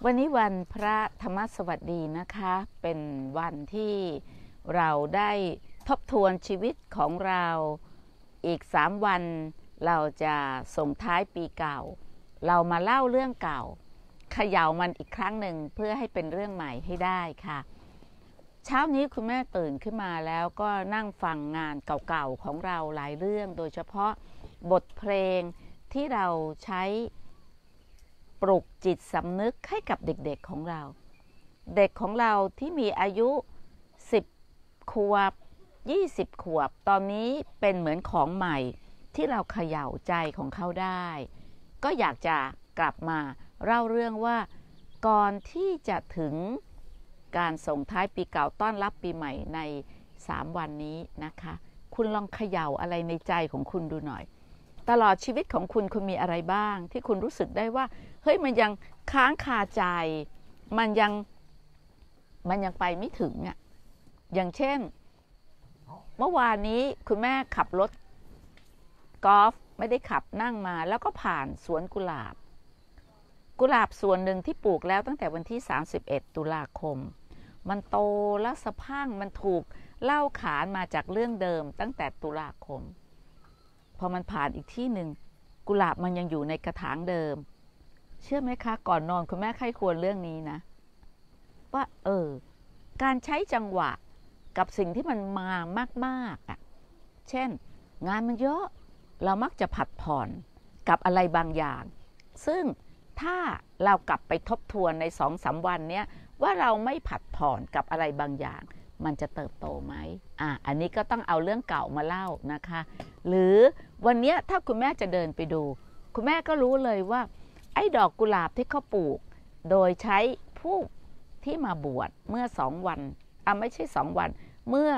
วันนี้วันพระธรรมสวัสดีนะคะเป็นวันที่เราได้ทบทวนชีวิตของเราอีก3 วันเราจะส่งท้ายปีเก่าเรามาเล่าเรื่องเก่าเขย่ามันอีกครั้งหนึ่งเพื่อให้เป็นเรื่องใหม่ให้ได้ค่ะเช้านี้คุณแม่ตื่นขึ้นมาแล้วก็นั่งฟังงานเก่าๆของเราหลายเรื่องโดยเฉพาะบทเพลงที่เราใช้ปลุกจิตสำนึกให้กับเด็กๆของเราเด็กของเราที่มีอายุ10 ขวบ20 ขวบตอนนี้เป็นเหมือนของใหม่ที่เราเขย่าใจของเขาได้ก็อยากจะกลับมาเล่าเรื่องว่าก่อนที่จะถึงการส่งท้ายปีเก่าต้อนรับปีใหม่ใน3 วันนี้นะคะคุณลองเขย่าอะไรในใจของคุณดูหน่อยตลอดชีวิตของคุณมีอะไรบ้างที่คุณรู้สึกได้ว่าเฮ้ยมันยังค้างคาใจมันยังไปไม่ถึงอ่ะอย่างเช่นเมื่อวานนี้คุณแม่ขับรถกอล์ฟไม่ได้ขับนั่งมาแล้วก็ผ่านสวนกุหลาบส่วนหนึ่งที่ปลูกแล้วตั้งแต่วันที่31 ตุลาคมมันโตและสะพรั่งมันถูกเล่าขานมาจากเรื่องเดิมตั้งแต่ตุลาคมพอมันผ่านอีกที่หนึ่งกุหลาบมันยังอยู่ในกระถางเดิมเชื่อไหมคะก่อนนอนคุณแม่ใคร่ครวญเรื่องนี้นะว่าการใช้จังหวะกับสิ่งที่มันมามากๆอ่ะเช่นงานมันเยอะเรามักจะผัดผ่อนกับอะไรบางอย่างซึ่งถ้าเรากลับไปทบทวนใน2-3 วันเนี้ยว่าเราไม่ผัดผ่อนกับอะไรบางอย่างมันจะเติบโตไหมอันนี้ก็ต้องเอาเรื่องเก่ามาเล่านะคะหรือวันนี้ถ้าคุณแม่จะเดินไปดูคุณแม่ก็รู้เลยว่าไอ้ดอกกุหลาบที่เขาปลูกโดยใช้ผู้ที่มาบวชเมื่อ2 วันไม่ใช่2 วันเมื่อ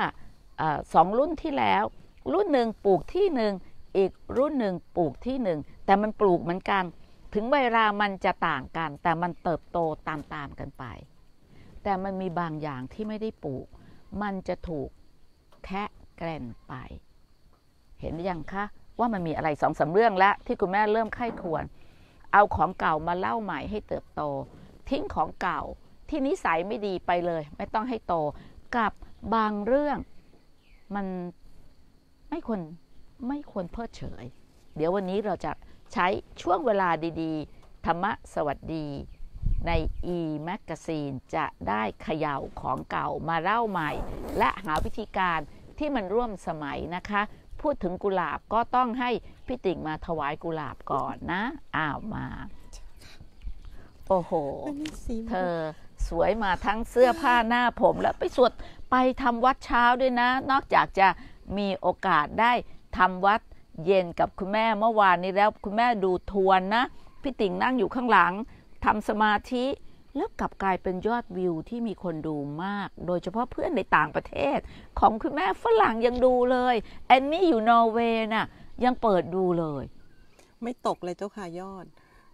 2 รุ่นที่แล้วรุ่นหนึ่งปลูกที่หนึ่งอีกรุ่นหนึ่งปลูกที่หนึ่งแต่มันปลูกเหมือนกันถึงเวลามันจะต่างกันแต่มันเติบโตตามกันไปแต่มันมีบางอย่างที่ไม่ได้ปลูกมันจะถูกแคะแกร่นไปเห็นหรือยังคะว่ามันมีอะไร2-3 เรื่องแล้วที่คุณแม่เริ่มไข้ควรเอาของเก่ามาเล่าใหม่ให้เติบโตทิ้งของเก่าที่นิสัยไม่ดีไปเลยไม่ต้องให้โตกับบางเรื่องมันไม่ควรเพิกเฉยเดี๋ยววันนี้เราจะใช้ช่วงเวลาดีๆธรรมะสวัสดีใน e-magazine จะได้เขย่าของเก่ามาเล่าใหม่และหาวิธีการที่มันร่วมสมัยนะคะพูดถึงกุหลาบก็ต้องให้พี่ติ่งมาถวายกุหลาบก่อนนะมาโอ้โหเธอสวยมาทั้งเสื้อผ้าหน้าผมแล้วไปทำวัดเช้าด้วยนะนอกจากจะมีโอกาสได้ทำวัดเย็นกับคุณแม่เมื่อวานนี้แล้วคุณแม่ดูทวนนะพี่ติ่งนั่งอยู่ข้างหลังทำสมาธิแล้วกลับกลายเป็นยอดวิวที่มีคนดูมากโดยเฉพาะเพื่อนในต่างประเทศของคุณแม่ฝรั่งยังดูเลยแอนนี่อยู่นอร์เวย์น่ะยังเปิดดูเลยไม่ตกเลยเจ้าค่ะยอด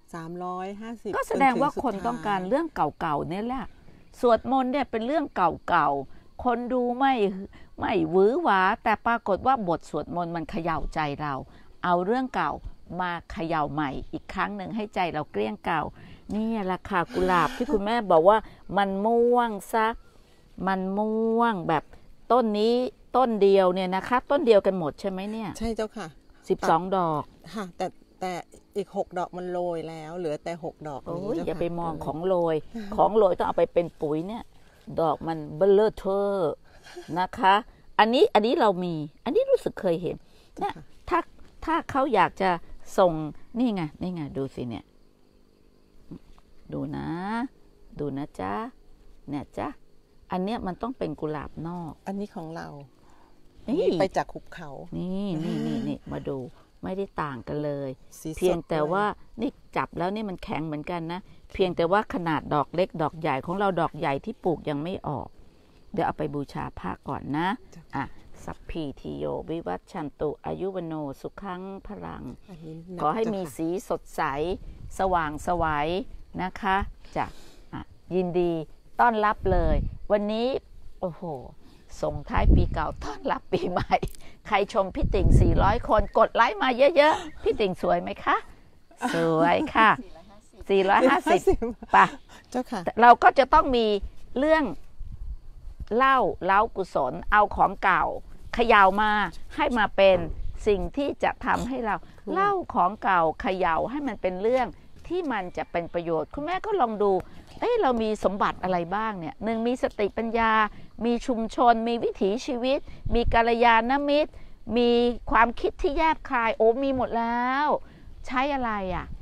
350 ก็แสดงว่าคนต้องการเรื่องเก่าๆเนี่ยแหละสวดมนต์เนี่ยเป็นเรื่องเก่าๆคนดูไม่หวือหวาแต่ปรากฏว่าบทสวดมนต์มันเขย่าใจเราเอาเรื่องเก่ามาเขย่าใหม่อีกครั้งหนึ่งให้ใจเราเกลี้ยงเก่านี่แหละค่ะกุหลาบที่คุณแม่บอกว่ามันม่วงซะมันม่วงแบบต้นนี้ต้นเดียวเนี่ยนะคะต้นเดียวกันหมดใช่ไหมเนี่ยใช่เจ้าค่ะ 12 ดอกค่ะแต่อีก6 ดอกมันโรยแล้วเหลือแต่6 ดอกนี้อย่าไปมองของโรยของโรยต้องเอาไปเป็นปุ๋ยเนี่ยดอกมันเบลเลอร์เทอร์นะคะอันนี้เรามีอันนี้รู้สึกเคยเห็นเนี่ยถ้าเขาอยากจะส่งนี่ไงดูสิเนี่ยดูนะจ๊ะเนี่ยจ๊ะอันเนี้ยมันต้องเป็นกุหลาบนอกอันนี้ของเรานี่ไปจากหุบเขานี่มาดูไม่ได้ต่างกันเลยเพียงแต่ว่านี่จับแล้วนี่มันแข็งเหมือนกันนะเพียงแต่ว่าขนาดดอกเล็กดอกใหญ่ของเราดอกใหญ่ที่ปลูกยังไม่ออกเดี๋ยวเอาไปบูชาพระก่อนนะสัพพีทิโยวิวัชชันตุอายุวโนสุขังพลังขอให้มีสีสดใสสว่างไสวนะคะจะยินดีต้อนรับเลยวันนี้โอ้โหส่งท้ายปีเก่าต้อนรับปีใหม่ใครชมพี่ติ่ง400 คนกดไลค์มาเยอะๆพี่ติ่งสวยไหมคะสวยค่ะ 450ป่ะเจ้าค่ะเราก็จะต้องมีเรื่องเล้ากุศลเอาของเก่าเขย่ามาให้มาเป็นสิ่งที่จะทำให้เราเล่าของเก่าเขย่าให้มันเป็นเรื่องที่มันจะเป็นประโยชน์คุณแม่ก็ลองดูเรามีสมบัติอะไรบ้างเนี่ยหนึ่งมีสติปัญญามีชุมชนมีวิถีชีวิตมีกัลยาณมิตรมีความคิดที่แยบคายโอ้มีหมดแล้วใช้อะไร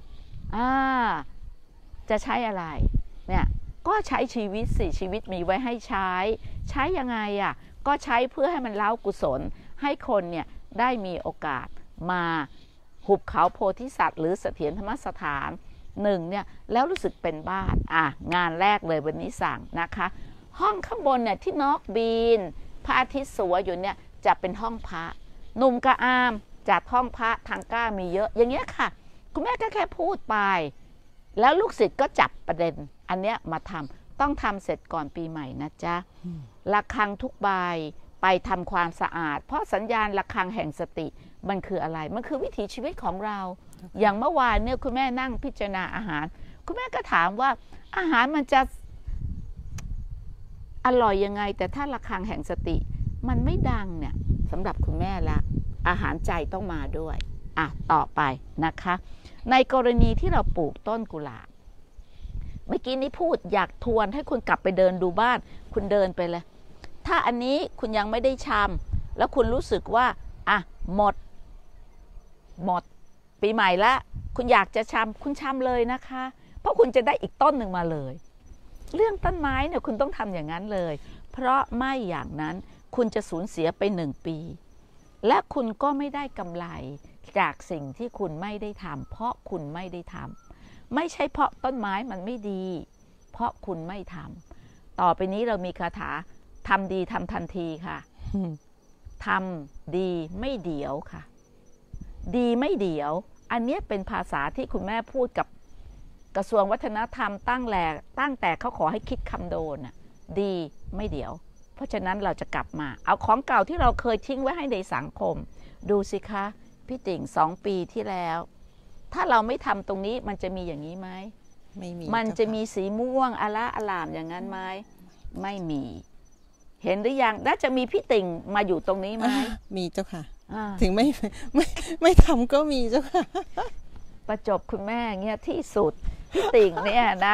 จะใช้อะไรเนี่ยก็ใช้ชีวิตสิชีวิตมีไว้ให้ใช้ยังไงก็ใช้เพื่อให้มันเล้ากุศลให้คนเนี่ยได้มีโอกาสมาหุบเขาโพธิสัตว์หรือเสถียรธรรมสถานหนึ่งเนี่ยแล้วรู้สึกเป็นบ้านงานแรกเลยวันนี้สั่งนะคะห้องข้างบนเนี่ยที่นอกบีนพระอาทิตย์สวยอยู่เนี่ยจะเป็นห้องพระหนุ่มกระอามจัดห้องพระทางก้ามีเยอะอย่างเงี้ยค่ะคุณแม่ก็แค่พูดไปแล้วลูกศิษย์ก็จับประเด็นอันเนี้ยมาทำต้องทำเสร็จก่อนปีใหม่นะจ๊ะระฆังทุกใบไปทำความสะอาดเพราะสัญญาณระฆังแห่งสติมันคืออะไรมันคือวิถีชีวิตของเราอย่างเมื่อวานเนี่ยคุณแม่นั่งพิจารณาอาหารคุณแม่ก็ถามว่าอาหารมันจะอร่อยยังไงแต่ถ้าระฆังแห่งสติมันไม่ดังเนี่ยสำหรับคุณแม่ละอาหารใจต้องมาด้วยต่อไปนะคะในกรณีที่เราปลูกต้นกุหลาบเมื่อกี้นี้พูดอยากทวนให้คุณกลับไปเดินดูบ้านคุณเดินไปเลยถ้าอันนี้คุณยังไม่ได้ชำแล้วคุณรู้สึกว่าหมดปีใหม่ละคุณอยากจะชำคุณชำเลยนะคะเพราะคุณจะได้อีกต้นหนึ่งมาเลยเรื่องต้นไม้เนี่ยคุณต้องทำอย่างนั้นเลยเพราะไม่อย่างนั้นคุณจะสูญเสียไป1 ปีและคุณก็ไม่ได้กำไรจากสิ่งที่คุณไม่ได้ทำเพราะคุณไม่ได้ทำไม่ใช่เพราะต้นไม้มันไม่ดีเพราะคุณไม่ทำต่อไปนี้เรามีคาถาทำดีทำทันทีค่ะทำดีไม่เดี๋ยวค่ะดีไม่เดี๋ยวอันนี้เป็นภาษาที่คุณแม่พูดกับกระทรวงวัฒนธรรมตั้งแต่เขาขอให้คิดคำโดนดีไม่เดี๋ยวเพราะฉะนั้นเราจะกลับมาเอาของเก่าที่เราเคยทิ้งไว้ให้ในสังคมดูสิคะพี่ติ่ง2 ปีที่แล้วถ้าเราไม่ทำตรงนี้มันจะมีอย่างนี้ไหมไม่มีมันจะมีสีม่วงอลามอย่างนั้นไหมไม่มีเห็นหรือยังน่าจะมีพี่ติ่งมาอยู่ตรงนี้ไหมมีเจ้าค่ะถึงไม่ทำก็มีเจ้าค่ะประจบคุณแม่เงี้ยที่สุดพี่ติ่งเนี่ยนะ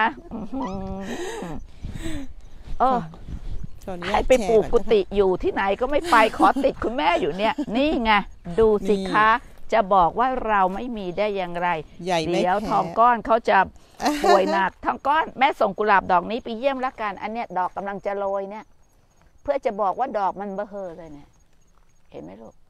ให้ไปปลูกกุฏิอยู่ที่ไหนก็ไม่ไปขอติดคุณแม่อยู่เนี่ยนี่ไงดูสิคะจะบอกว่าเราไม่มีได้อย่างไรเดี๋ยวทองก้อนเขาจะป่วยหนักทองก้อนแม่ส่งกุหลาบดอกนี้ไปเยี่ยมละกันอันเนี้ยดอกกำลังจะโรยเนี่ยเพื่อจะบอกว่าดอกมันเบ้อเฮ่อเลยเนี่ยเห็นไหมลูก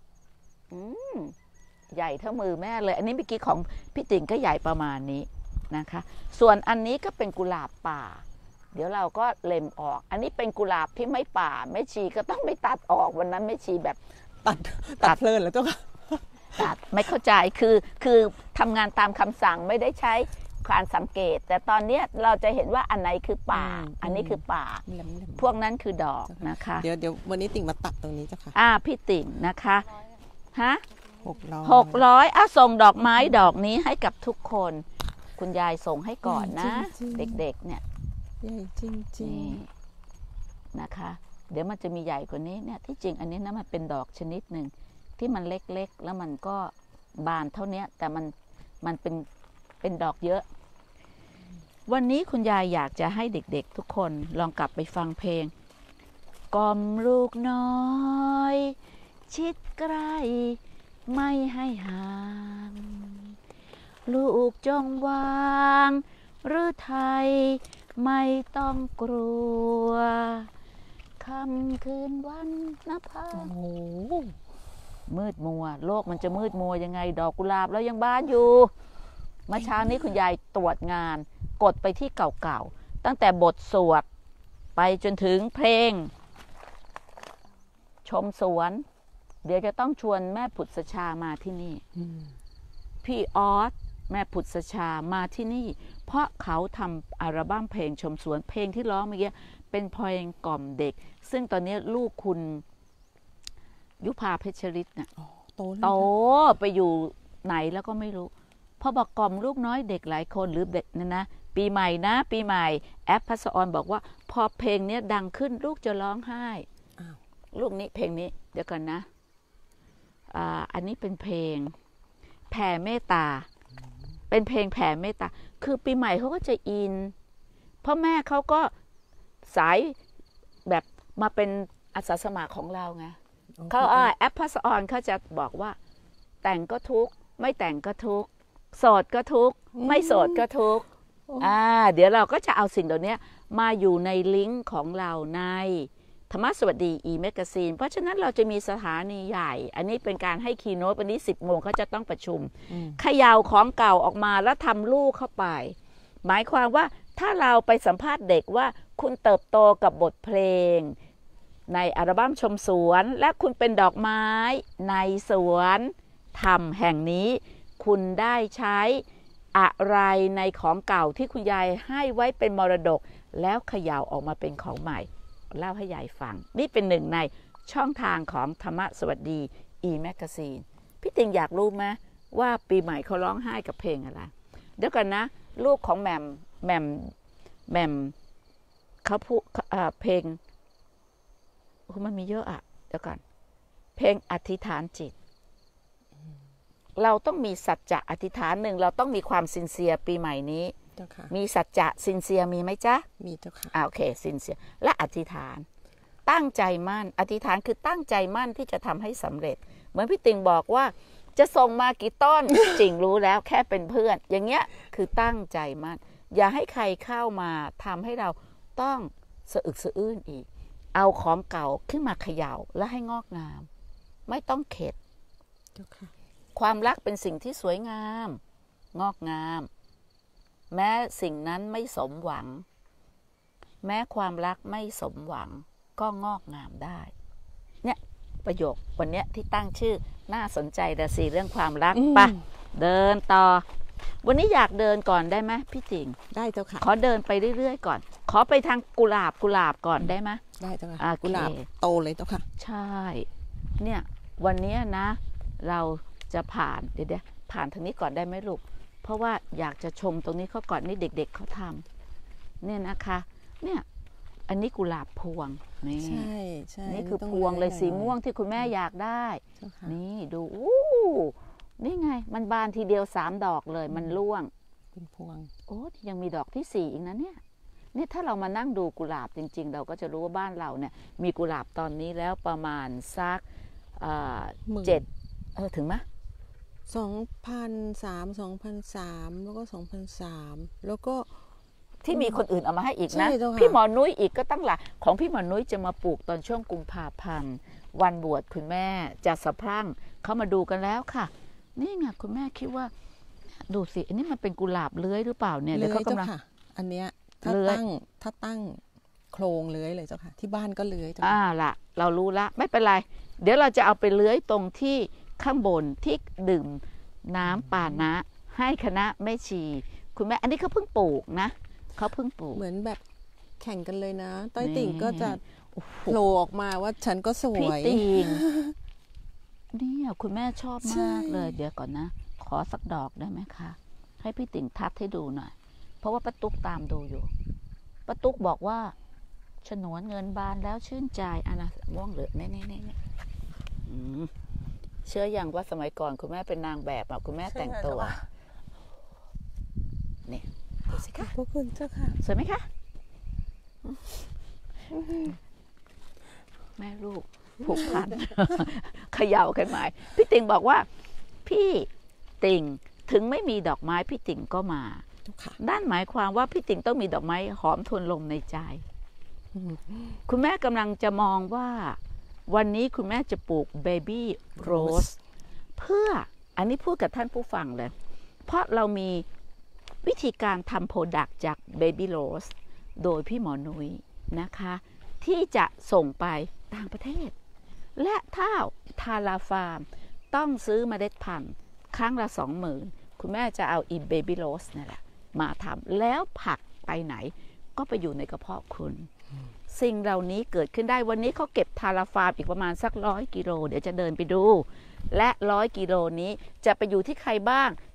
ใหญ่เท่ามือแม่เลยอันนี้เมื่อกี้ของพี่ติ่งก็ใหญ่ประมาณนี้นะคะส่วนอันนี้ก็เป็นกุหลาบป่าเดี๋ยวเราก็เล็มออกอันนี้เป็นกุหลาบที่ไม่ป่าแม่ชีก็ต้องไปตัดออกวันนั้นแม่ชีแบบตัดเพลินแล้วเจ้าค่ะตัดไม่เข้าใจคือทำงานตามคำสั่งไม่ได้ใช้การสังเกตแต่ตอนนี้เราจะเห็นว่าอันไหนคือป่าอันนี้คือป่าพวกนั้นคือดอกนะคะเดี๋ยววันนี้ติ่งมาตัดตรงนี้เจ้าค่ะพี่ติ่งนะคะ600ส่งดอกไม้ดอกนี้ให้กับทุกคนคุณยายส่งให้ก่อนนะเด็กๆเนี่ยใหญ่จริงๆนะคะเดี๋ยวมันจะมีใหญ่กว่านี้เนี่ยที่จริงอันนี้นะมันเป็นดอกชนิดหนึ่งที่มันเล็กๆแล้วมันก็บานเท่านี้แต่มันเป็นดอกเยอะวันนี้คุณยายอยากจะให้เด็กๆทุกคนลองกลับไปฟังเพลงกล่อมลูกน้อยชิดใกล้ไม่ให้ห่างลูกจงวางหรือไทยไม่ต้องกลัวค่ำคืนวันนภามืดมัวโลกมันจะมืดมัวยังไงดอกกุหลาบแล้วยังบานอยู่เมื่อเช้านี้คุณยายตรวจงานกดไปที่เก่าๆตั้งแต่บทสวดไปจนถึงเพลงชมสวนเดี๋ยวจะต้องชวนแม่ผุดสชามาที่นี่พี่ออสแม่ผุดสชามาที่นี่เพราะเขาทำอัลบั้มเพลงชมสวนเพลงที่ร้องเมื่อกี้เป็นเพลงกล่อมเด็กซึ่งตอนนี้ลูกคุณยุพาเพชรฤทธิ์เนี่ยโตไปอยู่ไหนแล้วก็ไม่รู้พอบอกกล่อมลูกน้อยเด็กหลายคนหรือเด็กนะปีใหม่นะปีใหม่แอปพัสออนบอกว่าพอเพลงนี้ดังขึ้นลูกจะร้องไห้ลูกนี้เพลงนี้เดี๋ยวก่อนนะอันนี้เป็นเพลงแผ่เมตตาเป็นเพลงแผ่เมตตาคือปีใหม่เขาก็จะอินพ่อแม่เขาก็สายแบบมาเป็นอาสาสมัครของเราไงเขาแอปพัสออนเขาจะบอกว่าแต่งก็ทุกข์ไม่แต่งก็ทุกข์โสดก็ทุกข์ไม่โสดก็ทุกข์เดี๋ยวเราก็จะเอาสิ่งเหล่านี้มาอยู่ในลิงก์ของเราในธรรมะสวัสดีe-magazine เพราะฉะนั้นเราจะมีสถานีใหญ่อันนี้เป็นการให้คีย์โน้ตวันนี้10 โมงเขาจะต้องประชุมเขย่าของเก่าออกมาแล้วทำลูกเข้าไปหมายความว่าถ้าเราไปสัมภาษณ์เด็กว่าคุณเติบโตกับบทเพลงในอัลบั้มชมสวนและคุณเป็นดอกไม้ในสวนธรรมแห่งนี้คุณได้ใช้อะไรในของเก่าที่คุณยายให้ไว้เป็นมรดกแล้วเขย่าออกมาเป็นของใหม่เล่าให้ยายฟังนี่เป็นหนึ่งในช่องทางของธรรมะสวัสดีe-magazine พี่ติงอยากรู้ไหมว่าปีใหม่เขาร้องไห้กับเพลงอะไรเดี๋ยวกันนะลูกของแหม่มเขาพูดเพลงมันมีเยอะเดี๋ยวก่อนเพลงอธิษฐานจิตเราต้องมีสัจจะอธิษฐานหนึ่งเราต้องมีความซินเซียปีใหม่นี้มีสัจจะซินเซียมีไหมจ๊ะมีเจ้าค่ะโอเคซินเซียและอธิษฐานตั้งใจมั่นอธิษฐานคือตั้งใจมั่นที่จะทำให้สำเร็จเหมือนพี่ติงบอกว่าจะส่งมากี่ต้น จริงรู้แล้วแค่เป็นเพื่อนอย่างเงี้ยคือตั้งใจมั่นอย่าให้ใครเข้ามาทำให้เราต้องสะอึกสะอื้นอีกเอาของเก่าขึ้นมาเขย่าและให้งอกงามไม่ต้องเข็ดความรักเป็นสิ่งที่สวยงามงอกงามแม้สิ่งนั้นไม่สมหวังแม้ความรักไม่สมหวังก็งอกงามได้เนี่ยประโยควันนี้ที่ตั้งชื่อน่าสนใจแต่สิเรื่องความรักปะเดินต่อวันนี้อยากเดินก่อนได้ไหมพี่จิงได้เจ้าค่ะขอเดินไปเรื่อยๆก่อนขอไปทางกุหลาบก่อนได้ไหมได้เจ้าค่ะกุหลาบโตเลยเจ้าค่ะใช่เนี่ยวันนี้นะเราจะผ่านเดี๋ยวผ่านทางนี้ก่อนได้ไหมลูกเพราะว่าอยากจะชมตรงนี้เขาก่อนนี่เด็กๆเขาทำเนี่ยนะคะเนี่ยอันนี้กุหลาบพวงนี่ใช่ใช่นี่คือพวงเลยสีม่วงที่คุณแม่อยากได้นี่ดูนี่ไงมันบานทีเดียว3 ดอกเลยมันร่วงเป็นพวงโอ้ยังมีดอกที่4อีกนะเนี่ยถ้าเรามานั่งดูกุหลาบจริงๆเราก็จะรู้ว่าบ้านเราเนี่ยมีกุหลาบตอนนี้แล้วประมาณสัก7ถึงไหม 2003แล้วก็2003แล้วก็ที่มีคนอื่นเอามาให้อีกนะพี่หมอนุ้ยอีกก็ตั้งหลายของพี่หมอนุ้ยจะมาปลูกตอนช่วงกุมภาพันธ์วันบวชคุณแม่จะสะพรั่งเขามาดูกันแล้วค่ะนี่ไงคุณแม่คิดว่าดูสิอันนี้มันเป็นกุหลาบเลื้อยหรือเปล่าเนี่ยเดี๋ยวเขากำลังอันเนี้ยถ้าตั้งโครงเลื้อยเลยเจ้าค่ะที่บ้านก็เลื้อยเจ้าค่ะล่ะเรารู้ละไม่เป็นไรเดี๋ยวเราจะเอาไปเลื้อยตรงที่ข้างบนที่ดื่มน้ำปานะให้คณะแม่ชีคุณแม่อันนี้เขาเพิ่งปลูกนะเขาเพิ่งปลูกเหมือนแบบแข่งกันเลยนะต้อยติ่งก็จะโผล่ออกมาว่าฉันก็สวยพี่ติ่งเนี่ยคุณแม่ชอบมากเลยเดี๋ยวก่อนนะขอสักดอกได้ไหมคะให้พี่ติ่งทัดให้ดูหน่อยเพราะว่าป้าตุ๊กตามดูอยู่ป้าตุ๊กบอกว่าฉนวนเงินบานแล้วชื่นใจนะม่วงเหลือนี่เชื่ออย่างว่าสมัยก่อนคุณแม่เป็นนางแบบคุณแม่แต่งตัวนี่ดูสิคะขอบคุณเจ้าค่ะสวยไหมคะแม่ลูกผูกพันเขย่ากันมาพี่ติ่งบอกว่าพี่ติ่งถึงไม่มีดอกไม้พี่ติ่งก็มานั่นหมายความว่าพี่ติ่งต้องมีดอกไม้หอมทวนลมในใจคุณแม่กำลังจะมองว่าวันนี้คุณแม่จะปลูกเบบี้โรสเพื่ออันนี้พูดกับท่านผู้ฟังเลยเพราะเรามีวิธีการทำโปรดักต์จากเบบี้โรสโดยพี่หมอนุ้ยนะคะที่จะส่งไปต่างประเทศและถ้าทาราฟาร์มต้องซื้อเมล็ดพันธุ์ครั้งละ 20,000 คุณแม่จะเอาอีเบบี้โรสนี่แหละมาทำแล้วผักไปไหนก็ไปอยู่ในกระเพาะคุณสิ่งเหล่านี้เกิดขึ้นได้วันนี้เขาเก็บทาราฟาร์มอีกประมาณสัก100 กิโลเดี๋ยวจะเดินไปดูและ100 กิโลนี้จะไปอยู่ที่ใครบ้าง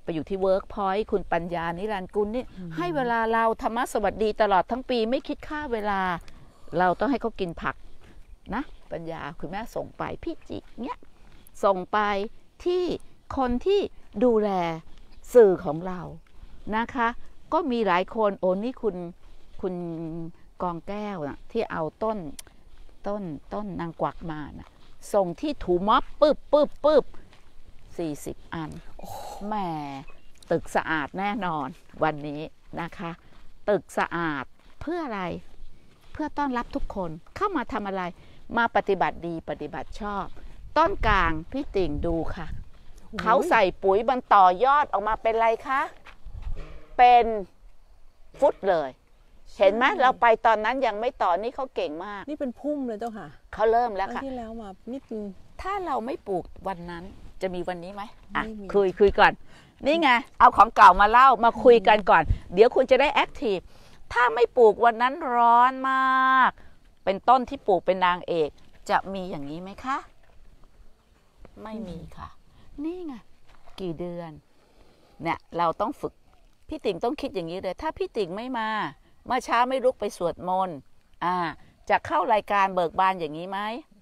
ไปอยู่ที่เวิร์กพอยต์คุณปัญญานิรันดร์กุลนี่ให้เวลาเราธรรมะสวัสดีตลอดทั้งปีไม่คิดค่าเวลาเราต้องให้เขากินผักนะปัญญาคุณแม่ส่งไปพี่จิเนี่ยส่งไปที่คนที่ดูแลสื่อของเรานะคะก็มีหลายคนโอ้นี่คุณกองแก้วนะที่เอาต้นนางกวักมานะส่งที่ถูม็อบปึ๊บ40 อันแหมตึกสะอาดแน่นอนวันนี้นะคะตึกสะอาดเพื่ออะไรเพื่อต้อนรับทุกคนเข้ามาทำอะไรมาปฏิบัติดีปฏิบัติชอบต้นกลางพี่ติ่งดูค่ะเขาใส่ปุ๋ยมันต่อยอดออกมาเป็นอะไรคะเป็นฟุตเลยเห็นไหมเราไปตอนนั้นยังไม่ต่อนี่เขาเก่งมากนี่เป็นพุ่มเลยเจ้าค่ะเขาเริ่มแล้วค่ะที่แล้วมานิดนึงถ้าเราไม่ปลูกวันนั้นจะมีวันนี้ไหมอ่ะคุยก่อนนี่ไงเอาของเก่ามาเล่ามาคุยกันก่อนเดี๋ยวคุณจะได้แอคทีฟถ้าไม่ปลูกวันนั้นร้อนมากเป็นต้นที่ปลูกเป็นนางเอกจะมีอย่างนี้ไหมคะไม่มีค่ะนี่ไงกี่เดือนเนี่ยเราต้องฝึกพี่ติ่งต้องคิดอย่างนี้เลยถ้าพี่ติ่งไม่มาเมื่อเช้าไม่ลุกไปสวดมนต์จะเข้ารายการเบิกบานอย่างนี้ไหม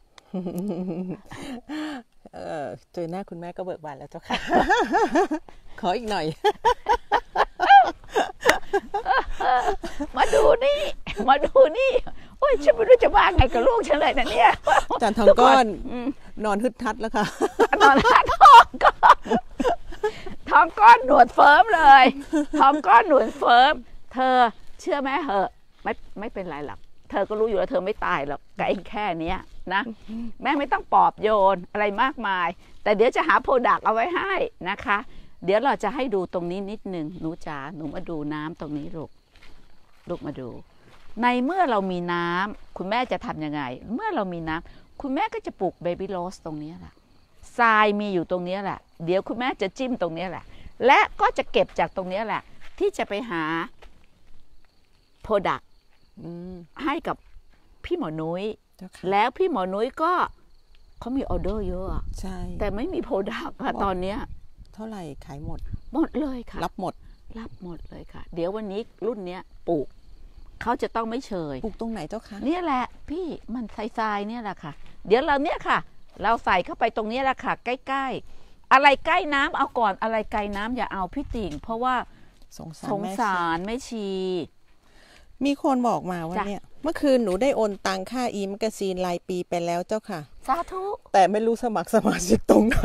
เจอหน้าคุณแม่ก็เบิกบานแล้วเจ้าค่ะ ขออีกหน่อยมาดูนี่โอ้ยฉันไม่รู้จะว่าไงกับลูกฉันเลยนะเนี่ยจานทองก้อนนอนฮึดทัดแล้วค่ะนอนทัดทองก้อนหนวดเฟิร์มเลยทองก้อนหนวดเฟิร์มเธอเชื่อไหมเหอะไม่เป็นไรหรอกเธอก็รู้อยู่แล้วเธอไม่ตายหรอกไอ้แค่นี้นะแม่ไม่ต้องปลอบโยนอะไรมากมายแต่เดี๋ยวจะหาโปรดักต์เอาไว้ให้นะคะเดี๋ยวเราจะให้ดูตรงนี้นิดนึงหนูจ๋าหนูมาดูน้ำตรงนี้ลูกมาดูในเมื่อเรามีน้ำคุณแม่จะทำยังไงเมื่อเรามีน้ำคุณแม่ก็จะปลูกเบบี้โรสตรงนี้แหละทรายมีอยู่ตรงนี้แหละเดี๋ยวคุณแม่จะจิ้มตรงนี้แหละและก็จะเก็บจากตรงนี้แหละที่จะไปหาโปรดักต์ให้กับพี่หมอนุ้ยแล้วพี่หมอนุ้ยก็เขามีออเดอร์เยอะใช่แต่ไม่มีโปรดักต์ค่ะตอนนี้เท่าไหร่ขายหมดเลยค่ะรับหมดเลยค่ะเดี๋ยววันนี้รุ่นนี้ปลูกเขาจะต้องไม่เฉยปลูกตรงไหนเจ้าคะเนี่ยแหละพี่มันทรายเนี่ยแหละค่ะเดี๋ยวเราเนี่ยค่ะเราใส่เข้าไปตรงนี้แหละค่ะใกล้ๆอะไรใกล้น้ำเอาก่อนอะไรไกลน้ำอย่าเอาพี่ติ่งเพราะว่าสงสารแม่ชีมีคนบอกมาว่าเนี่ยเมื่อคืนหนูได้โอนตังค่าอีแมกาซีนรายปีไปแล้วเจ้าค่ะสาธุแต่ไม่รู้สมัครสมาชิกตรงไหน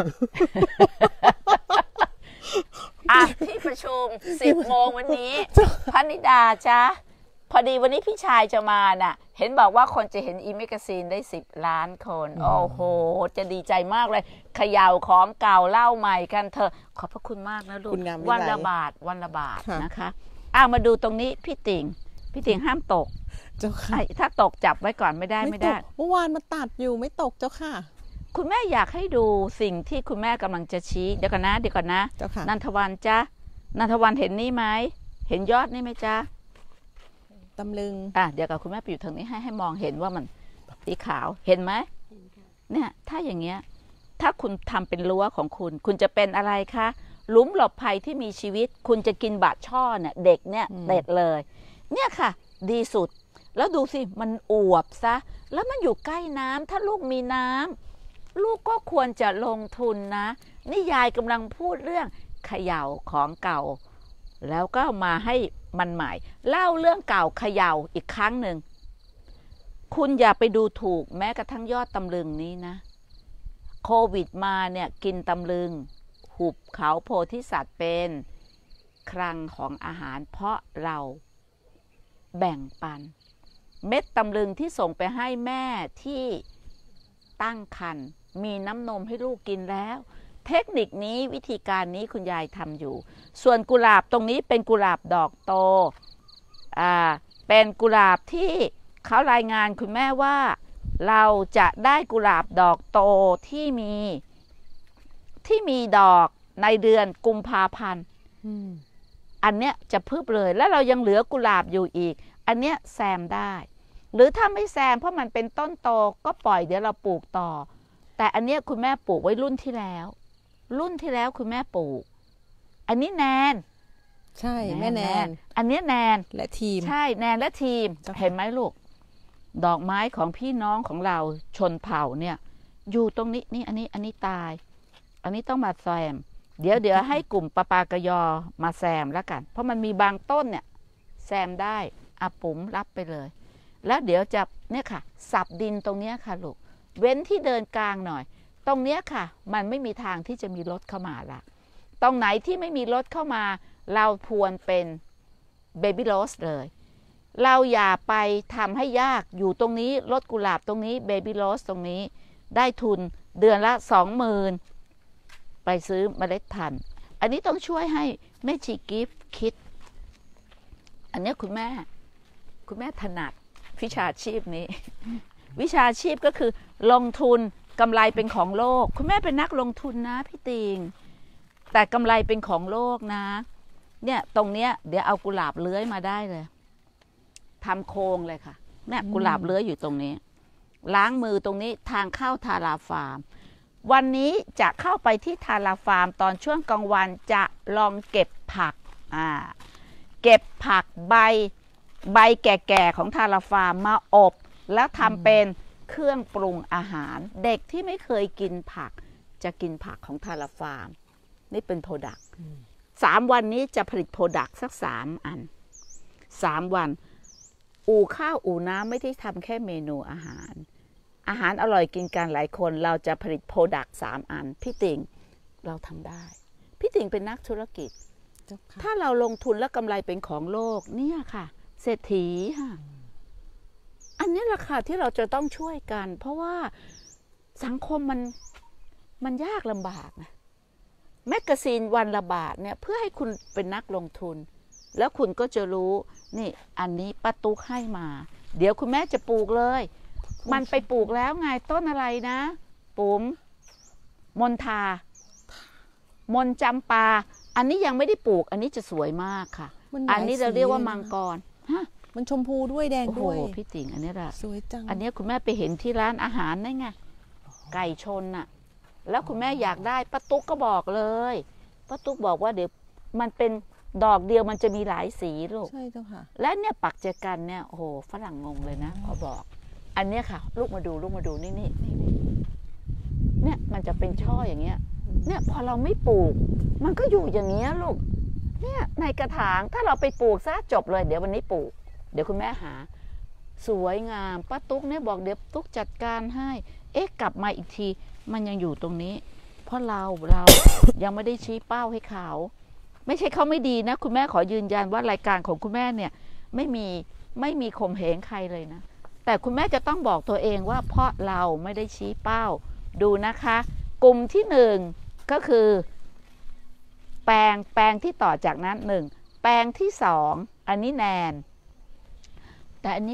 ที่ประชุม10 โมงวันนี้พนิดาจ้าพอดีวันนี้พี่ชายจะมาน่ะเห็นบอกว่าคนจะเห็นอีแมกาซีนได้10 ล้านคนโอ้โหจะดีใจมากเลยเขย่าของเก่าเล่าใหม่กันเถอะขอบพระคุณมากนะลูกวันละบาทนะคะมาดูตรงนี้พี่ติ่งห้ามตกเจ้าค่ะถ้าตกจับไว้ก่อนไม่ได้เมื่อวานมาตัดอยู่ไม่ตกเจ้าค่ะคุณแม่อยากให้ดูสิ่งที่คุณแม่กำลังจะชี้เดี๋ยวก่อนนะเจ้าค่ะนันทวันจ้ะนันทวันเห็นนี่ไหมเห็นยอดนี่ไหมจ๊ะตำลึงเดี๋ยวกับคุณแม่ไปอยู่ทางนี้ให้มองเห็นว่ามันสีขาวเห็นไหมเนี่ยถ้าอย่างเงี้ยถ้าคุณทำเป็นรั้วของคุณจะเป็นอะไรคะหลุมหลบภัยที่มีชีวิตคุณจะกินบาดช่อเนี่ยเด็กเนี่ยเด็ดเลยเนี่ยค่ะดีสุดแล้วดูสิมันอวบซะแล้วมันอยู่ใกล้น้ำถ้าลูกมีน้ำลูกก็ควรจะลงทุนนะนี่ยายกำลังพูดเรื่องเขย่าของเก่าแล้วก็มาให้มันใหม่เล่าเรื่องเก่าเขย่าอีกครั้งหนึ่งคุณอย่าไปดูถูกแม้กระทั่งยอดตำลึงนี้นะโควิดมาเนี่ยกินตำลึงหุบเขาโพธิสัตว์เป็นคลังของอาหารเพราะเราแบ่งปันเม็ดตำลึงที่ส่งไปให้แม่ที่ตั้งครรภ์มีน้ำนมให้ลูกกินแล้วเทคนิคนี้วิธีการนี้คุณยายทำอยู่ส่วนกุหลาบตรงนี้เป็นกุหลาบดอกโตเป็นกุหลาบที่เขารายงานคุณแม่ว่าเราจะได้กุหลาบดอกโตที่มีดอกในเดือนกุมภาพันธ์อันเนี้ยจะพึบเลยแล้วเรายังเหลือกุหลาบอยู่อีกอันเนี้ยแซมได้หรือถ้าไม่แซมเพราะมันเป็นต้นโตก็ปล่อยเดี๋ยวเราปลูกต่อแต่อันเนี้ยคุณแม่ปลูกไว้รุ่นที่แล้วคุณแม่ปลูกอันนี้แนนใช่แม่แนนอันนี้แนนและทีมใช่แนนและทีมเจ้าค่ะเห็นไหมลูกดอกไม้ของพี่น้องของเราชนเผ่าเนี่ยอยู่ตรงนี้นี่อันนี้ตาย อันนี้ต้องมาแซมเดี๋ยวให้กลุ่มปะปากยอมาแซมแล้วกัน เพราะมันมีบางต้นเนี่ยแซมได้อาปุ๋มรับไปเลย แล้วเดี๋ยวจะเนี่ยค่ะสับดินตรงเนี้ยค่ะลูกเว้นที่เดินกลางหน่อย ตรงเนี้ยค่ะมันไม่มีทางที่จะมีรถเข้ามาละตรงไหนที่ไม่มีรถเข้ามาเราพรวนเป็นเบบี้โรสเลยเราอย่าไปทำให้ยากอยู่ตรงนี้รถกุหลาบตรงนี้เบบี้โรสตรงนี้ได้ทุนเดือนละ 20,000 ไปซื้อเมล็ดพันธุ์อันนี้ต้องช่วยให้แม่ชีกิฟต์คิดอันนี้คุณแม่ถนัดวิชาชีพนี้ วิชาชีพก็คือลงทุนกำไรเป็นของโลกคุณแม่เป็นนักลงทุนนะพี่ติงแต่กำไรเป็นของโลกนะเนี่ยตรงเนี้ยเดี๋ยวเอากุหลาบเลื้อยมาได้เลยทำโครงเลยค่ะเนี่ยกุหลาบเลื้อยอยู่ตรงนี้ล้างมือตรงนี้ทางเข้าทาราฟาร์มวันนี้จะเข้าไปที่ทาราฟาร์มตอนช่วงกลางวันจะลองเก็บผักเก็บผักใบแก่ๆของทาราฟาร์มมาอบแล้วทำเป็นเครื่องปรุงอาหารเด็กที่ไม่เคยกินผักจะกินผักของทาราฟาร์มนี่เป็นโปรดักต์3 วันนี้จะผลิตโปรดักต์สัก3 อัน3 วันอู่ข้าวอู่น้ำไม่ได้ทำแค่เมนูอาหารอร่อยกินกันหลายคนเราจะผลิตโปรดักต์3 อันพี่ติ่งเราทำได้พี่ติ่งเป็นนักธุรกิจถ้าเราลงทุนแล้วกำไรเป็นของโลกเนี่ยค่ะเศรษฐีค่ะอันนี้แหละค่ะที่เราจะต้องช่วยกันเพราะว่าสังคมมันยากลำบากนะแมกกาซีนวันละบาทเนี่ยเพื่อให้คุณเป็นนักลงทุนแล้วคุณก็จะรู้นี่อันนี้ป้าตุ๊กให้มาเดี๋ยวคุณแม่จะปลูกเลยมันไปปลูกแล้วไงต้นอะไรนะปุ๋มมณฑามนจำปาอันนี้ยังไม่ได้ปลูกอันนี้จะสวยมากค่ะอันนี้เราเรียกว่ามังกรฮะมันชมพูด้วยแดงด้วยโอ้โหพี่ติ๋งอันนี้แหละสวยจังอันนี้คุณแม่ไปเห็นที่ร้านอาหารนั่นไงไก่ชนน่ะแล้วคุณแม่อยากได้ป้าตุ๊กก็บอกเลยป้าตุ๊กบอกว่าเดี๋ยวมันเป็นดอกเดียวมันจะมีหลายสีลูกใช่เจ้าค่ะและเนี่ยปักเจกันเนี่ยโอ้โหฝรั่งงงเลยนะพอบอกอันเนี้ยค่ะลูกมาดูนี่เนี่ยมันจะเป็นช่ออย่างเงี้ยเนี่ยพอเราไม่ปลูกมันก็อยู่อย่างเงี้ยลูกเนี่ยในกระถางถ้าเราไปปลูกซะจบเลยเดี๋ยววันนี้ปลูกเดี๋ยวคุณแม่หาสวยงามป้าตุ๊กเนี่ยบอกเดี๋ยวตุ๊กจัดการให้กลับมาอีกทีมันยังอยู่ตรงนี้เพราะเรา ยังไม่ได้ชี้เป้าให้เขาไม่ใช่เขาไม่ดีนะคุณแม่ขอยืนยันว่ารายการของคุณแม่เนี่ยไม่มีข่มเหงใครเลยนะแต่คุณแม่จะต้องบอกตัวเองว่าเพราะเราไม่ได้ชี้เป้าดูนะคะกลุ่มที่1ก็คือแปลงที่ต่อจากนั้น1แปลงที่2อันนี้แนนแต่อันนี้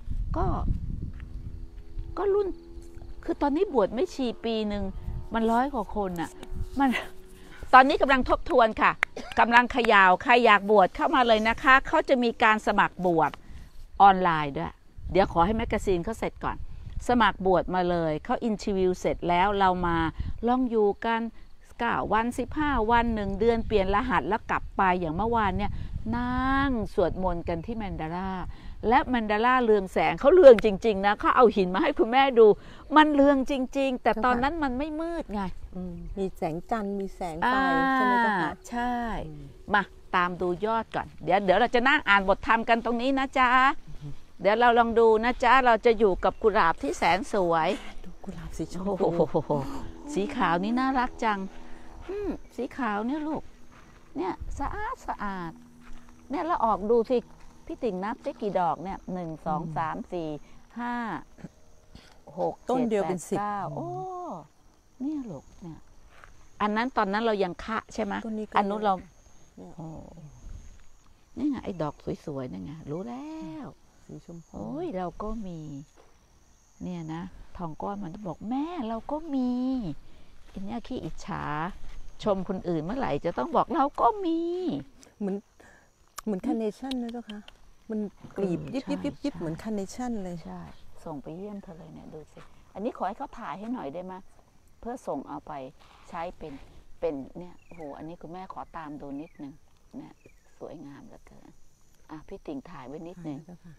ก็รุ่นคือตอนนี้บวชไม่ชีปีหนึ่งมัน100 กว่าคนน่ะมันตอนนี้กำลังทบทวนค่ะกำลังขยาวใครอยากบวชเข้ามาเลยนะคะเขาจะมีการสมัครบวชออนไลน์ด้วยเดี๋ยวขอให้แมกกาซีนเขาเสร็จก่อนสมัครบวชมาเลยเขาอินทิวิวเสร็จแล้วเรามาลองอยู่กัน9 วัน15 วัน1 เดือนเปลี่ยนรหัสแล้วกลับไปอย่างเมื่อวานเนี่ยนั่งสวดมนต์กันที่แมนดาร่าและแมนดาร่าเรืองแสงเขาเรืองจริงๆนะเขาเอาหินมาให้คุณแม่ดูมันเรืองจริงๆแต่ตอนนั้นมันไม่มืดไงมีแสงจันทร์มีแสงไฟใช่ไหมเจ้าค่ะใช่มาตามดูยอดก่อนเดี๋ยวเราจะนั่งอ่านบทธรรมกันตรงนี้นะจ๊ะเดี๋ยวเราลองดูนะจ๊ะเราจะอยู่กับกุหลาบที่แสนสวยดูกุหลาบสีชมพูสีขาวนี่น่ารักจังสีขาวเนี่ยลูกเนี่ยสะอาดเนี่ยเราออกดูสิพี่ติ่งนับได้กี่ดอกเนี่ย1 2 3 4 5 6 ต้นเดียวเป็น 10 9โอ้เนี่ยลูกเนี่ยอันนั้นตอนนั้นเรายังคะใช่ไหมอันนู้นเราโอ้นี่ไงไอ้ดอกสวยๆนี่ไงรู้แล้วสีชมพูโอ้ยเราก็มีเนี่ยนะทองก้อนมันบอกแม่เราก็มีอันนี้ขี้อิจฉาชมคนอื่นเมื่อไหร่จะต้องบอกเราก็มีเหมือนคาร์เนชั่นนะเจ้าค่ะมันกลีบยิบเหมือนคาร์เนชั่นเลยใช่ส่งไปเยี่ยมเธอเลยเนี่ยดูสิอันนี้ขอให้เขาถ่ายให้หน่อยได้ไหมเพื่อส่งเอาไปใช้เป็นเป็นเนี่ยโอ้โหอันนี้คุณแม่ขอตามดูนิดนึงเนี่ยสวยงามเหลือเกินพี่ติ่งถ่ายไว้นิดนึง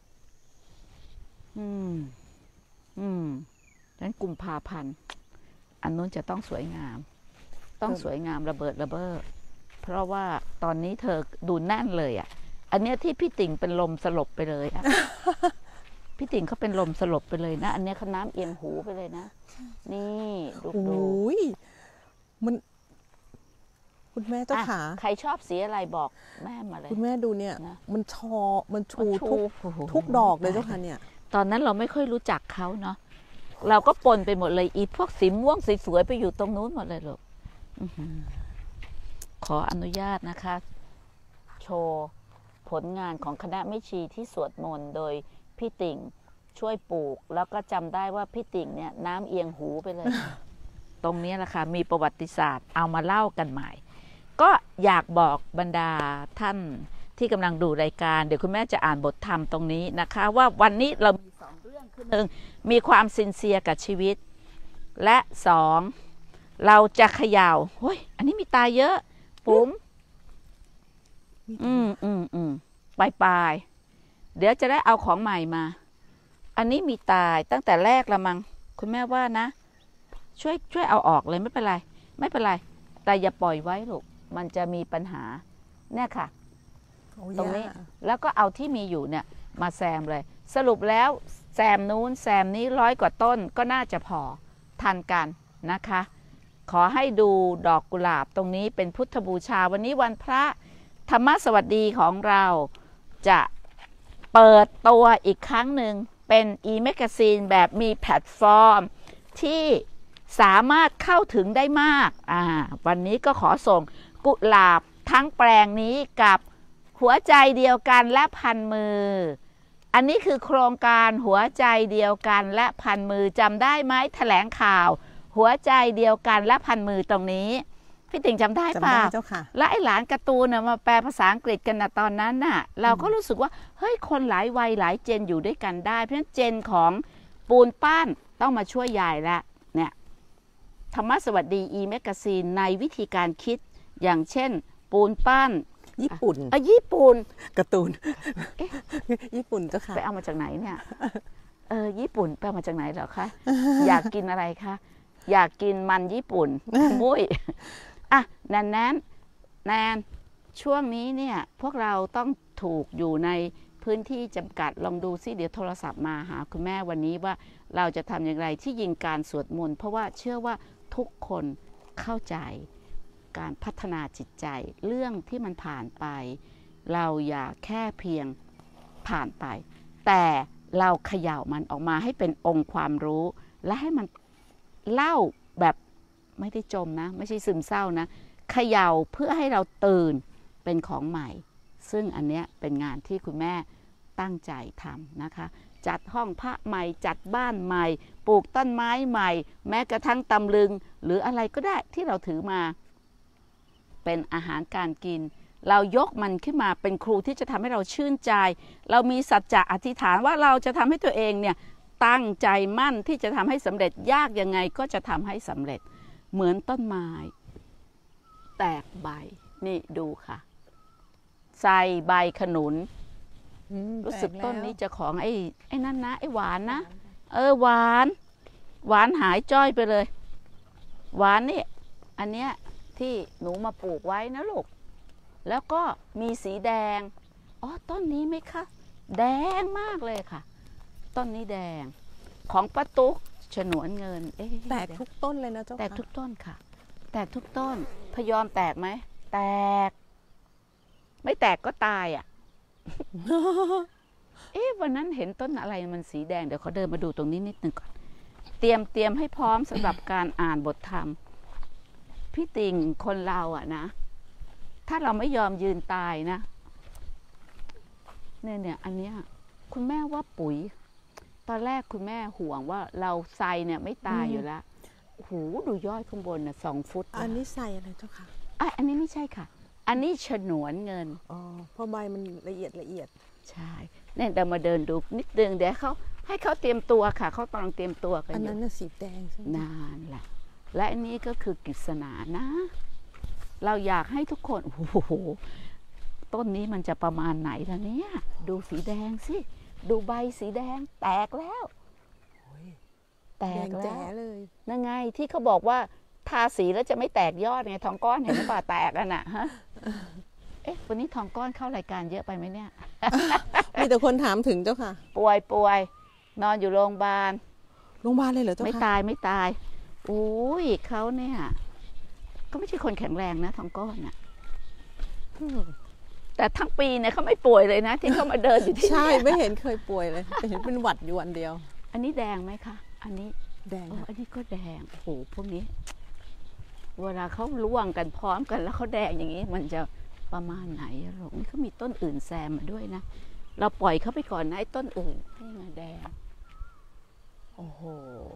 นั้นกุมภาพันธ์อันนู้นจะต้องสวยงาม ต้องสวยงามระเบิดระเบ้อเพราะว่าตอนนี้เธอดูแน่นเลยอ่ะอันเนี้ยที่พี่ติ่งเป็นลมสลบไปเลยอ่ะ พี่ติ่งเขาเป็นลมสลบไปเลยนะอันเนี้ยเขาน้ำเอียงหูไปเลยนะนี่ดูมันคุณแม่เจ้าขาใครชอบสีอะไรบอกแม่มาเลยคุณแม่ดูเนี่ยมันชูทุกดอกเลยเจ้าค่ะเนี่ยตอนนั้นเราไม่ค่อยรู้จักเขาเนาะเราก็ปนไปหมดเลยอีพวกสีม่วงสีสวยไปอยู่ตรงนู้นหมดเลยลูกขออนุญาตนะคะโชว์ผลงานของคณะแม่ชีที่สวดมนต์โดยพี่ติ่งช่วยปลูกแล้วก็จำได้ว่าพี่ติ่งเนี่ยน้ำเอียงหูไปเลย ตรงนี้แหละค่ะมีประวัติศาสตร์เอามาเล่ากันใหม่ก็อยากบอกบรรดาท่านที่กำลังดูรายการเดี๋ยวคุณแม่จะอ่านบทธรรมตรงนี้นะคะว่าวันนี้เรามี2 เรื่องคือ1มีความซินเซียกับชีวิตและ2เราจะเขย่าเฮ้ยอันนี้มีตาเยอะปุ๋มปลายเดี๋ยวจะได้เอาของใหม่มาอันนี้มีตายตั้งแต่แรกละมั้งคุณแม่ว่านะช่วยเอาออกเลยไม่เป็นไรแต่อย่าปล่อยไว้ลูกมันจะมีปัญหาเนี่ยค่ะตรงนี้แล้วก็เอาที่มีอยู่เนี่ยมาแซมเลยสรุปแล้วแซมนู้นแซมนี้100 กว่าต้นก็น่าจะพอทันกันนะคะขอให้ดูดอกกุหลาบตรงนี้เป็นพุทธบูชาวันนี้วันพระธรรมสวัสดีของเราจะเปิดตัวอีกครั้งหนึ่งเป็น e-magazine แบบมีแพลตฟอร์มที่สามารถเข้าถึงได้มากวันนี้ก็ขอส่งกุหลาบทั้งแปลงนี้กับหัวใจเดียวกันและพันมืออันนี้คือโครงการหัวใจเดียวกันและพันมือจำได้ไหมแถลงข่าวหัวใจเดียวกันและพันมือตรงนี้พี่ติ่งจำได้ป่ะและไอ้หลานการ์ตูนมาแปลภาษาอังกฤษกันนะตอนนั้นน่ะเราก็รู้สึกว่าเฮ้ยคนหลายวัยหลายเจนอยู่ด้วยกันได้เพราะฉะนั้นเจนของปูนปั้นต้องมาช่วยยายละเนี่ยธรรมสวัสดี e-magazine ในวิธีการคิดอย่างเช่นปูนปั้นญี่ปุ่นการ์ตูนญี่ปุ่นเจ้าค่ะไปเอามาจากไหนเนี่ยญี่ปุ่นไปเอามาจากไหนเหรอคะ อยากกินอะไรคะอยากกินมันญี่ปุ่น มุ้ยแนนช่วงนี้เนี่ยพวกเราต้องถูกอยู่ในพื้นที่จำกัดลองดูซิเดี๋ยวโทรศัพท์มาหาคุณแม่วันนี้ว่าเราจะทำอย่างไรที่ยิงการสวดมนต์เพราะว่าเชื่อว่าทุกคนเข้าใจการพัฒนาจิตใจเรื่องที่มันผ่านไปเราอย่าแค่เพียงผ่านไปแต่เราเขย่ามันออกมาให้เป็นองค์ความรู้และให้มันเล่าแบบไม่ได้จมนะไม่ใช่ซึมเศร้านะเขย่าเพื่อให้เราตื่นเป็นของใหม่ซึ่งอันเนี้ยเป็นงานที่คุณแม่ตั้งใจทำนะคะจัดห้องพระใหม่จัดบ้านใหม่ปลูกต้นไม้ใหม่แม้กระทั่งตำลึงหรืออะไรก็ได้ที่เราถือมาเป็นอาหารการกินเรายกมันขึ้นมาเป็นครูที่จะทำให้เราชื่นใจเรามีสัจจะอธิษฐานว่าเราจะทำให้ตัวเองเนี่ยตั้งใจมั่นที่จะทำให้สำเร็จยากยังไงก็จะทำให้สำเร็จเหมือนต้นไม้แตกใบนี่ดูค่ะใส่ใบขนุนรู้สึกต้นนี้จะของไอ้นั่นนะไอ้หวานนะหวานหายจ้อยไปเลยหวานนี่อันเนี้ยที่หนูมาปลูกไว้นะลูกแล้วก็มีสีแดงต้นนี้ไหมคะแดงมากเลยค่ะต้นนี้แดงของป้าตุ๊กฉนวนเงินแตกทุกต้นเลยนะเจ้าค่ะแตกทุกต้นค่ะแตกทุกต้นพยอมแตกไหมแตกไม่แตกก็ตายอ่ะ วันนั้นเห็นต้นอะไรมันสีแดงเดี๋ยวเขาเดินมาดูตรงนี้นิดนึงก่อนเตรียมให้พร้อมสำหรับการอ่านบทธรรมพี่ติ่งคนเราอ่ะนะถ้าเราไม่ยอมยืนตายนะเนี่ยอันเนี้ยคุณแม่ว่าปุ๋ยตอนแรกคุณแม่ห่วงว่าเราไซเนี่ยไม่ตายอยู่แล้วหูดูยอดข้างบนน่ะ2 ฟุตอันนี้ไซอะไรเจ้าค่ะอันนี้ไม่ใช่ค่ะอันนี้ฉนวนเงินเพราะใบมันละเอียดใช่เนี่ยเรามาเดินดูนิดนึงเดี๋ยวเขาให้เขาเตรียมตัวค่ะเขากำลังเตรียมตัวกันอยู่อันนั้นน่ะสีแดงใช่ไหมนานแหละและอันนี้ก็คือกฤษณานะเราอยากให้ทุกคนโอ้โหต้นนี้มันจะประมาณไหนล่ะเนี่ยดูสีแดงสิดูใบสีแดงแตกแล้วแตกแล้วเลยนั่นไงที่เขาบอกว่าทาสีแล้วจะไม่แตกยอดไงทองก้อนเห็นหรือเปล่าแตกอ่ะน่ะฮะวันนี้ทองก้อนเข้ารายการเยอะไปไหมเนี่ยมีแต่คนถามถึงเจ้าค่ะป่วยนอนอยู่โรงพยาบาลเลยเหรอเจ้าค่ะไม่ตายอุ้ยเขาเนี่ยก็ไม่ใช่คนแข็งแรงนะทองก้อนน่ะแต่ทั้งปีเนี่ยเขาไม่ป่วยเลยนะที่เขามาเดินอยู่ที่ใช่ไม่เห็นเคยป่วยเลยเห็นเป็นหวัดอยู่วันเดียวอันนี้แดงไหมคะอันนี้แดงอันนี้ก็แดงโอ้โหพวกนี้เวลาเขาร่วงกันพร้อมกันแล้วเขาแดงอย่างนี้มันจะประมาณไหนหรอกนี่เขามีต้นอื่นแซมมาด้วยนะเราปล่อยเขาไปก่อนนะไอ้ต้นอื่นนี่ไงแดงโอ้โห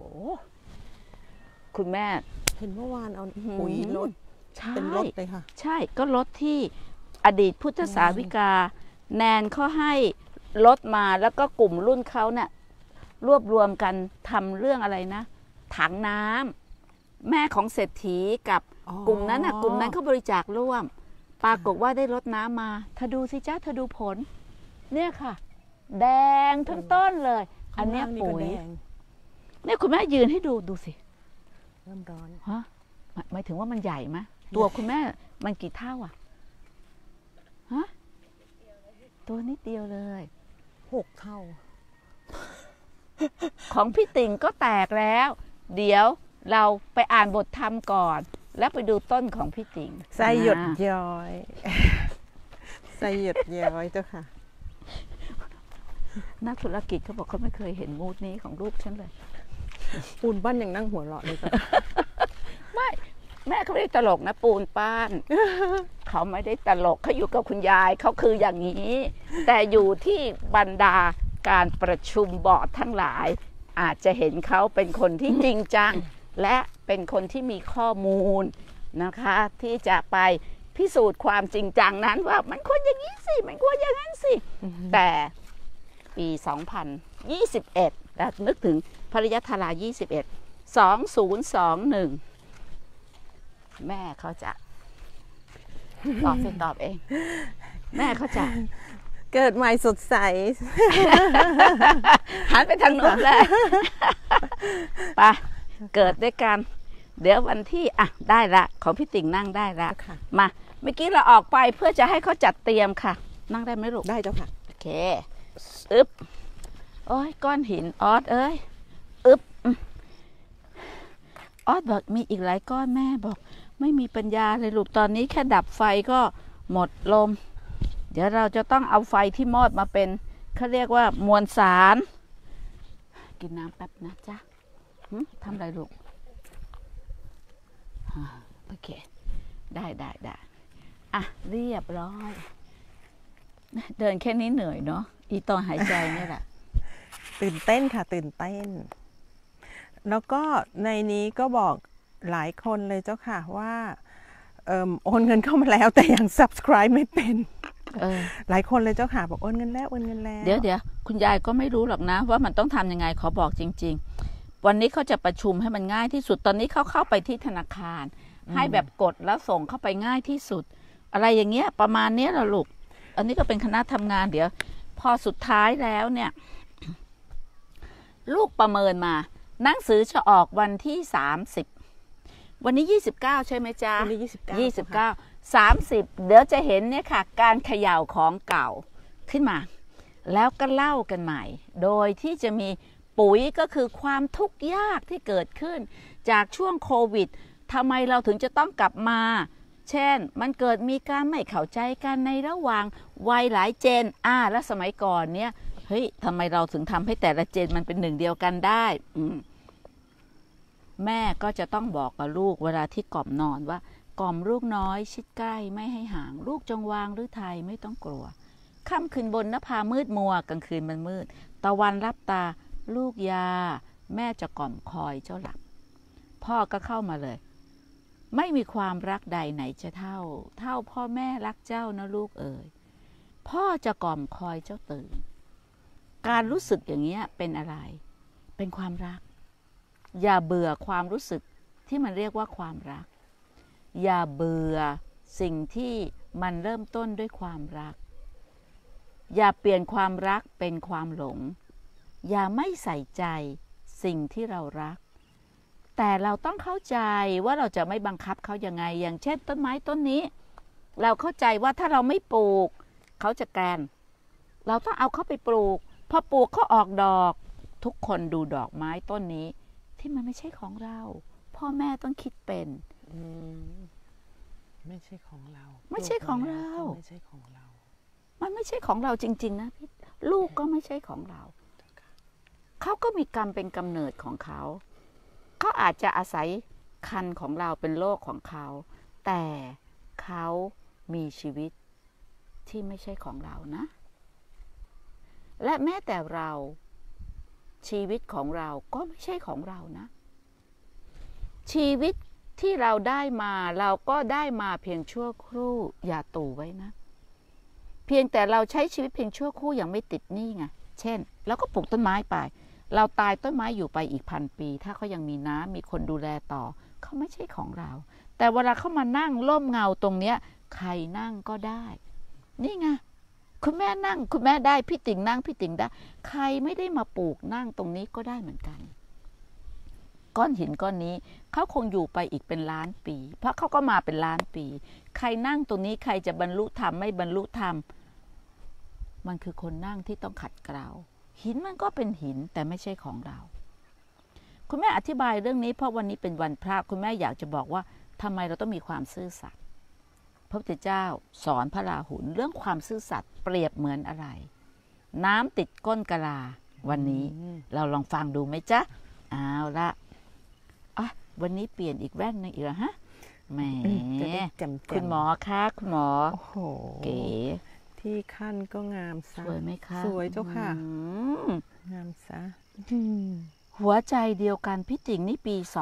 คุณแม่เห็นเมื่อวานเอาปุ๋ยรถเป็นรถเลยค่ะใช่ก็รถที่อดีตพุทธสาวิกาแนนเขาให้รถมาแล้วก็กลุ่มรุ่นเขาเนี่ยรวบรวมกันทำเรื่องอะไรนะถังน้ำแม่ของเศรษฐีกับกลุ่มนั้นนะกลุ่มนั้นเขาบริจาคร่วมปรากฏว่าได้รถน้ำมาเธอดูสิจ้าเธอดูผลเนี่ยค่ะแดงทั้งต้นเลยอันนี้ปุ๋ยเนี่ยคุณแม่ยืนให้ดูสิเริ่มร้อนฮะหมายถึงว่ามันใหญ่ไหมตัวคุณแม่มันกี่เท่าอ่ะฮะตัวนิดเดียวเลย 6 เท่าของพี่ติ่งก็แตกแล้วเดี๋ยวเราไปอ่านบทธรรมก่อนแล้วไปดูต้นของพี่ติ่งใส่หยดย้อยใส่หยดย้อยเจ้าค่ะนักธุรกิจเขาบอกเขาไม่เคยเห็นมูดนี้ของลูกฉันเลยปูนปั้นยังนั่งหัวเราะเลยไม่แม่เขาไม่ได้ตลกนะปูนปั้นเขาไม่ได้ตลกเขาอยู่กับคุณยายเขาคืออย่างนี้แต่อยู่ที่บรรดาการประชุมบอร์ดทั้งหลายอาจจะเห็นเขาเป็นคนที่จริงจังและเป็นคนที่มีข้อมูลนะคะที่จะไปพิสูจน์ความจริงจังนั้นว่ามันควรอย่างนี้สิมันควรอย่างนั้นสิแต่ปี2021แล้วนึกถึงภริยธารา21 2021แม่เขาจะตอบเองแม่เขาจะเกิดใหม่สดใสหันไปทางโน้นเลยไปเกิดด้วยกันเดี๋ยววันที่ได้ละของพี่ติ่งนั่งได้ละมาเมื่อกี้เราออกไปเพื่อจะให้เขาจัดเตรียมค่ะนั่งได้ไหมลูกได้เจ้าค่ะโอเคอึ๊บโอ้ยก้อนหินออสเอ้ยอึ๊บออสบอกมีอีกหลายก้อนแม่บอกไม่มีปัญญาเลยลูกตอนนี้แค่ดับไฟก็หมดลมเดี๋ยวเราจะต้องเอาไฟที่มอดมาเป็นเขาเรียกว่ามวลสารกินน้ำแป๊บนะจ๊ะทำอะไรลูกโอเคได้เรียบร้อยเดินแค่นี้เหนื่อยเนาะอีตอนหายใจนี่แหละตื่นเต้นค่ะตื่นเต้นแล้วก็ในนี้ก็บอกหลายคนเลยเจ้าค่ะว่าโอนเงินเข้ามาแล้วแต่ยัง subscribe ไม่เป็นหลายคนเลยเจ้าค่ะบอกโอนเงินแล้วเดี๋ยวคุณยายก็ไม่รู้หรอกนะว่ามันต้องทำยังไงขอบอกจริงๆวันนี้เขาจะประชุมให้มันง่ายที่สุดตอนนี้เขาเข้าไปที่ธนาคารให้แบบกดแล้วส่งเข้าไปง่ายที่สุดอะไรอย่างเงี้ยประมาณนี้แหละลูกอันนี้ก็เป็นคณะทำงานเดี๋ยวพอสุดท้ายแล้วเนี่ยลูกประเมินมาหนังสือจะออกวันที่30วันนี้29ใช่ไหมจ๊ะวันนี้ 29 30เดี๋ยวจะเห็นเนี่ยค่ะการเขย่าของเก่าขึ้นมาแล้วก็เล่ากันใหม่โดยที่จะมีปุ๋ยก็คือความทุกข์ยากที่เกิดขึ้นจากช่วงโควิดทำไมเราถึงจะต้องกลับมาเช่นมันเกิดมีการไม่เข้าใจกันในระหว่างวัยหลายเจนและสมัยก่อนเนี่ยเฮ้ยทำไมเราถึงทำให้แต่ละเจนมันเป็นหนึ่งเดียวกันได้แม่ก็จะต้องบอกกับลูกเวลาที่กล่อมนอนว่ากล่อมลูกน้อยชิดใกล้ไม่ให้ห่างลูกจงวางหรือไทยไม่ต้องกลัวค่ำคืนบนนภามืดมัวกลางคืนมันมืดตะวันรับตาลูกยาแม่จะกล่อมคอยเจ้าหลับพ่อก็เข้ามาเลยไม่มีความรักใดไหนจะเท่าพ่อแม่รักเจ้านะลูกเอ๋ยพ่อจะกล่อมคอยเจ้าตื่นการรู้สึกอย่างเงี้ยเป็นอะไรเป็นความรักอย่าเบื่อความรู้สึกที่มันเรียกว่าความรักอย่าเบื่อสิ่งที่มันเริ่มต้นด้วยความรักอย่าเปลี่ยนความรักเป็นความหลงอย่าไม่ใส่ใจสิ่งที่เรารักแต่เราต้องเข้าใจว่าเราจะไม่บังคับเขายังไงอย่างเช่นต้นไม้ต้นนี้เราเข้าใจว่าถ้าเราไม่ปลูกเขาจะแกนเราต้องเอาเขาไปปลูกพอปลูกเขาออกดอกทุกคนดูดอกไม้ต้นนี้ที่มันไม่ใช่ของเราพ่อแม่ต้องคิดเป็นไม่ใช่ของเราไม่ใช่ของเราไม่ใช่ของเรามันไม่ใช่ของเราจริงๆนะพี่ลูกก็ไม่ใช่ของเราเขาก็มีกรรมเป็นกำเนิดของเขาเขาอาจจะอาศัยคันของเราเป็นโลกของเขาแต่เขามีชีวิตที่ไม่ใช่ของเรานะและแม้แต่เราชีวิตของเราก็ไม่ใช่ของเรานะชีวิตที่เราได้มาเราก็ได้มาเพียงชั่วครู่อย่าตู่ไว้นะเพียงแต่เราใช้ชีวิตเพียงชั่วครู่อย่างไม่ติดหนี้ไงเช่นเราก็ปลูกต้นไม้ไปเราตายต้นไม้อยู่ไปอีก1,000 ปีถ้าเขายังมีน้ำมีคนดูแลต่อเขาไม่ใช่ของเราแต่เวลาเขามานั่งร่มเงาตรงเนี้ยใครนั่งก็ได้นี่ไงคุณแม่นั่งคุณแม่ได้พี่ติ๋งนั่งพี่ติ๋งได้ใครไม่ได้มาปลูกนั่งตรงนี้ก็ได้เหมือนกันก้อนหินก้อนนี้เขาคงอยู่ไปอีกเป็นล้านปีเพราะเขาก็มาเป็นล้านปีใครนั่งตรงนี้ใครจะบรรลุธรรมไม่บรรลุธรรมมันคือคนนั่งที่ต้องขัดเกลาหินมันก็เป็นหินแต่ไม่ใช่ของเราคุณแม่อธิบายเรื่องนี้เพราะวันนี้เป็นวันพระคุณแม่อยากจะบอกว่าทำไมเราต้องมีความซื่อสัตย์พระพุทธเจ้าสอนพระราหุลเรื่องความซื่อสัตย์เปรียบเหมือนอะไรน้ำติดก้นกะลาวันนี้เราลองฟังดูไหมจ๊ะเอาละวันนี้เปลี่ยนอีกแว่นนึงอีกแล้วฮะแหมคุณหมอคะคุณหมอโอ้โหเก๋ที่ขั้นก็งามซะสวยไหมคะสวยเจ้าค่ะงามซะหัวใจเดียวกันพี่ติ๋งนี่ปี2020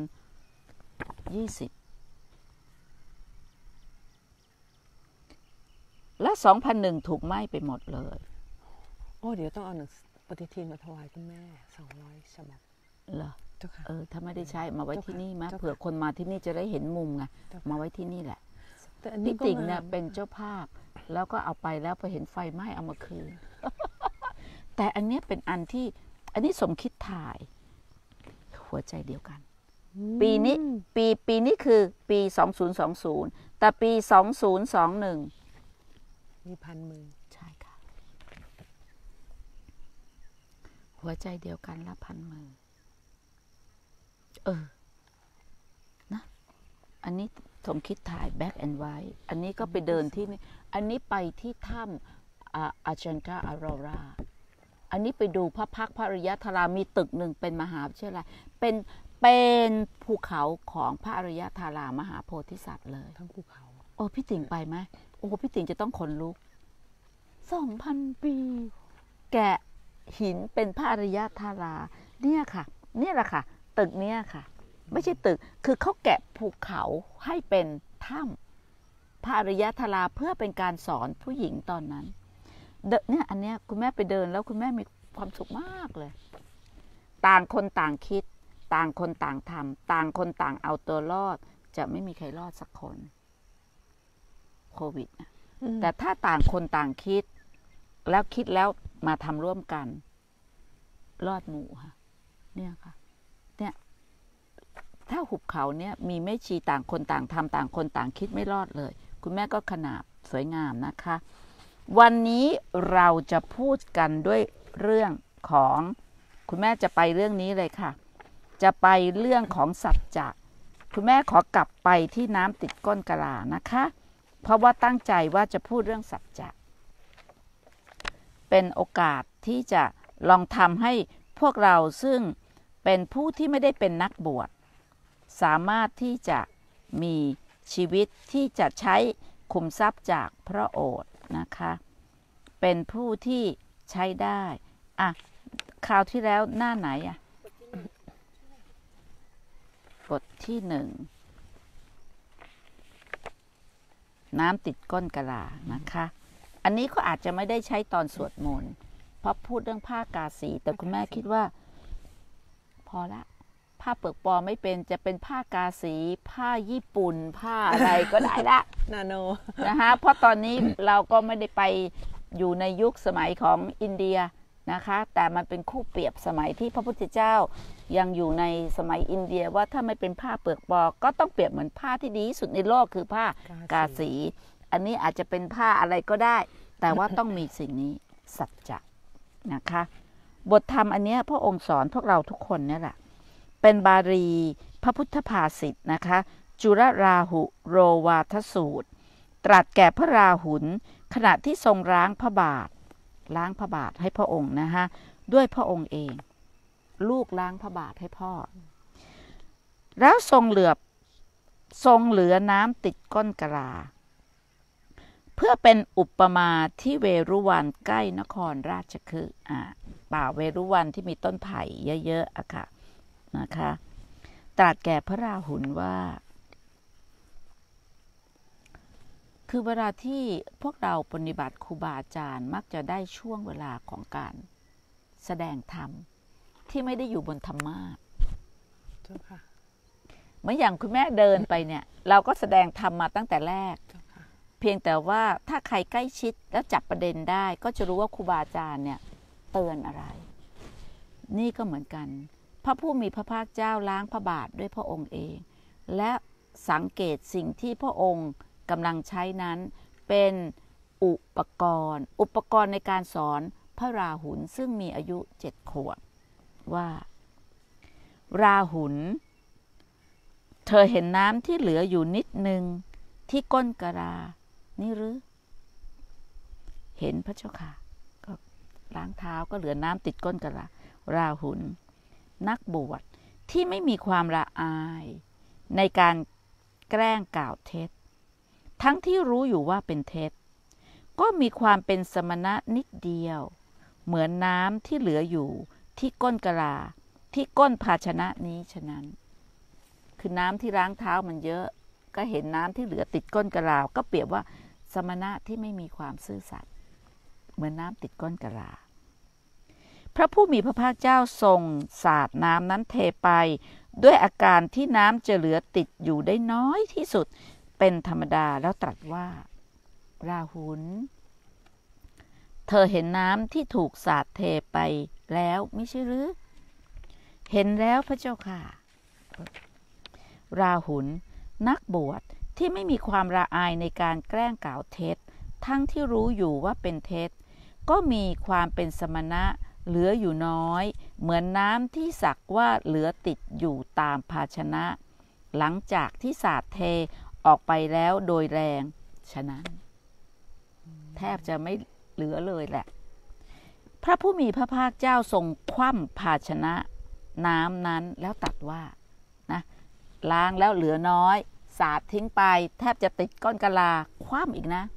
และ2001ถูกไหม้ไปหมดเลยโอ้เดี๋ยวต้องเอาหนังปฏิทินมาถวายคุณแม่200 ฉบับเหรอถ้าไม่ได้ใช้มาไว้ที่นี่มั้ยเผื่อคนมาที่นี่จะได้เห็นมุมไงมาไว้ที่นี่แหละพี่ติ๋งเนี่ยเป็นเจ้าภาพแล้วก็เอาไปแล้วไปเห็นไฟไหม้เอามาคืนแต่อันนี้เป็นอันที่อันนี้สมคิดถ่ายหัวใจเดียวกันปีนี้ปีนี้คือปี2020แต่ปี2021 มีพันมือใช่ค่ะหัวใจเดียวกันละพันมือนะอันนี้สมคิดถ่าย Black and White อันนี้ก็ไปเดินที่นี่อันนี้ไปที่ถ้ำอาจันตาอารอราอันนี้ไปดูพระพักตร์พระอริยธารามีตึกหนึ่งเป็นมหาวิทยาลัยเป็นภูเขาของพระอริยธารามหาโพธิสัตว์เลยทั้งภูเขาโอ้พี่ติ๋งไปไหมโอ้พี่ติ๋งจะต้องขนลุก 2,000 ปีแกะหินเป็นพระอริยธาราเนี่ยค่ะเนี่ยแหละค่ะตึกเนี่ยค่ะไม่ใช่ตึกคือเขาแกะภูเขาให้เป็นถ้ำพระอริยธาราเพื่อเป็นการสอนผู้หญิงตอนนั้นเนี่ยอันเนี้ยคุณแม่ไปเดินแล้วคุณแม่มีความสุขมากเลยต่างคนต่างคิดต่างคนต่างทำต่างคนต่างเอาตัวรอดจะไม่มีใครรอดสักคนโควิดนะแต่ถ้าต่างคนต่างคิดแล้วคิดแล้วมาทำร่วมกันรอดหมู่ค่ะเนี่ยค่ะเนี่ยถ้าหุบเขาเนี่ยมีแม่ชีต่างคนต่างทำต่างคนต่างคิดไม่รอดเลยคุณแม่ก็ขนาบสวยงามนะคะวันนี้เราจะพูดกันด้วยเรื่องของคุณแม่จะไปเรื่องนี้เลยค่ะจะไปเรื่องของสัจจะคุณแม่ขอกลับไปที่น้ำติดก้นกะลานะคะเพราะว่าตั้งใจว่าจะพูดเรื่องสัจจะเป็นโอกาสที่จะลองทำให้พวกเราซึ่งเป็นผู้ที่ไม่ได้เป็นนักบวชสามารถที่จะมีชีวิตที่จะใช้คุมทรัพย์จากพระโอษฐ์นะคะเป็นผู้ที่ใช้ได้คราวที่แล้วหน้าไหนบทที่1น้ำติดก้นกะลานะคะอันนี้เขาอาจจะไม่ได้ใช้ตอนสวดมนต์เพราะพูดเรื่องผ้ากาสีแต่คุณแม่คิดว่าพอละผ้ผ้าเปลือกปลอมไม่เป็นจะเป็นผ้ากาสีผ้าญี่ปุ่นผ้าอะไรก็ได้ละนาโนนะคะเพราะตอนนี้เราก็ไม่ได้ไปอยู่ในยุคสมัยของอินเดียนะคะแต่มันเป็นคู่เปรียบสมัยที่พระพุทธเจ้ายังอยู่ในสมัยอินเดียว่าถ้าไม่เป็นผ้าเปลือกปลอมก็ต้องเปรียบเหมือนผ้าที่ดีที่สุดในโลกคือผ้ากาสีอันนี้อาจจะเป็นผ้าอะไรก็ได้แต่ว่าต้องมีสิ่งนี้สัจจะนะคะบทธรรมอันนี้พระองค์สอนพวกเราทุกคนนี่แหละเป็นบาลีพระพุทธภาษิตนะคะจุลราหุโรวาทสูตรตรัสแก่พระราหุลขณะที่ทรงล้างพระบาทให้พระองค์นะคะด้วยพระองค์เองลูกล้างพระบาทให้พ่อแล้วทรงเหลือน้ำติดก้นกะลาเพื่อเป็นอุปมาที่เวรุวันใกล้นครราชคฤห์ป่าเวรุวันที่มีต้นไผ่เยอะๆอะค่ะนะคะตรัสแก่พระราหุลว่าคือเวลาที่พวกเราปฏิบัติครูบาอาจารย์มักจะได้ช่วงเวลาของการแสดงธรรมที่ไม่ได้อยู่บนธรรมาสน์เหมือนอย่างคุณแม่เดินไปเนี่ยเราก็แสดงธรรมมาตั้งแต่แรกเพียงแต่ว่าถ้าใครใกล้ชิดแล้วจับประเด็นได้ก็จะรู้ว่าครูบาอาจารย์เนี่ยเตือนอะไรนี่ก็เหมือนกันพระผู้มีพระภาคเจ้าล้างพระบาทด้วยพระองค์เองและสังเกตสิ่งที่พระองค์กำลังใช้นั้นเป็นอุปกรณ์ในการสอนพระราหุลซึ่งมีอายุ7 ขวบว่าราหุลเธอเห็นน้ำที่เหลืออยู่นิดนึงที่ก้นกะลานี่หรือเห็นพระเจ้าค่ะก็ล้างเท้าก็เหลือน้ำติดก้นกะลาราหุลนักบวชที่ไม่มีความละอายในการแกล้งกล่าวเท็จทั้งที่รู้อยู่ว่าเป็นเท็จก็มีความเป็นสมณะนิดเดียวเหมือนน้ำที่เหลืออยู่ที่ก้นกะลาที่ก้นภาชนะนี้ฉะนั้นคือน้ำที่ล้างเท้ามันเยอะก็เห็นน้ำที่เหลือติดก้นกะลาก็เปรียบว่าสมณะที่ไม่มีความซื่อสัตย์เหมือนน้ำติดก้นกะลาพระผู้มีพระภาคเจ้าทรงสาดน้ำนั้นเทไปด้วยอาการที่น้ำจะเหลือติดอยู่ได้น้อยที่สุดเป็นธรรมดาแล้วตรัสว่าราหุลเธอเห็นน้ำที่ถูกสาดเทไปแล้วไม่ใช่หรือเห็นแล้วพระเจ้าค่ะราหุลนักบวชที่ไม่มีความละอายในการแกล้งกล่าวเท็จทั้งที่รู้อยู่ว่าเป็นเท็จก็มีความเป็นสมณะเหลืออยู่น้อยเหมือนน้ำที่สักว่าเหลือติดอยู่ตามภาชนะหลังจากที่สาดเทออกไปแล้วโดยแรงฉะนั้นแทบจะไม่เหลือเลยแหละพระผู้มีพระภาคเจ้าทรงคว่ำภาชนะน้ำนั้นแล้วตรัสว่านะล้างแล้วเหลือน้อยสาดทิ้งไปแทบจะติดก้อนกะลาคว่ำอีกนะ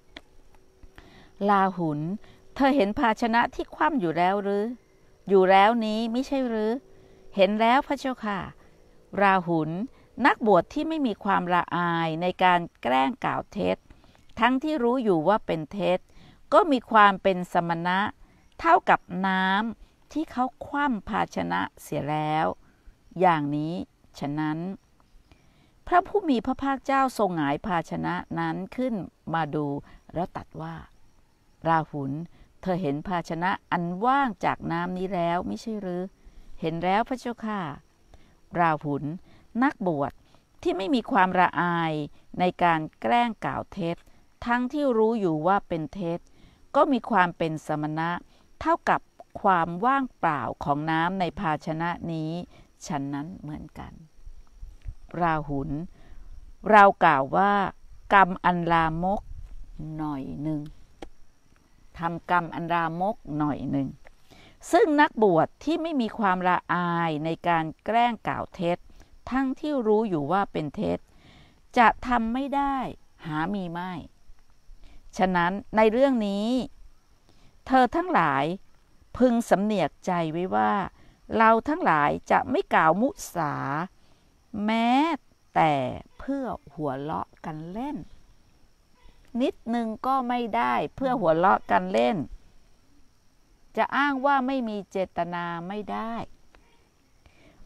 ราหุลเธอเห็นภาชนะที่คว่ำอยู่แล้วหรืออยู่แล้วนี้ไม่ใช่หรือเห็นแล้วพระเจ้าค่ะราหุลนักบวชที่ไม่มีความละอายในการแกล้งกล่าวเท็จทั้งที่รู้อยู่ว่าเป็นเท็จก็มีความเป็นสมณะเท่ากับน้ำที่เขาคว่ำภาชนะเสียแล้วอย่างนี้ฉะนั้นพระผู้มีพระภาคเจ้าทรงหงายภาชนะนั้นขึ้นมาดูแล้วตรัสว่าราหุลเธอเห็นภาชนะอันว่างจากน้ำนี้แล้วไม่ใช่หรือเห็นแล้วพระเจ้าค่ะราหุลนักบวชที่ไม่มีความละอายในการแกล้งกล่าวเท็จทั้งที่รู้อยู่ว่าเป็นเท็จก็มีความเป็นสมณะเท่ากับความว่างเปล่าของน้ำในภาชนะนี้ฉันนั้นเหมือนกันราหุลเรากล่าวว่ากรรมอันลามกหน่อยหนึ่งทำกรรมอันลามกหน่อยหนึ่งซึ่งนักบวชที่ไม่มีความละอายในการแกล้งกล่าวเท็จทั้งที่รู้อยู่ว่าเป็นเท็จจะทำไม่ได้หามีไม่ฉะนั้นในเรื่องนี้เธอทั้งหลายพึงสำเนียกใจไว้ว่าเราทั้งหลายจะไม่กล่าวมุสาแม้แต่เพื่อหัวเราะกันเล่นนิดนึงก็ไม่ได้เพื่อหัวเราะกันเล่นจะอ้างว่าไม่มีเจตนาไม่ได้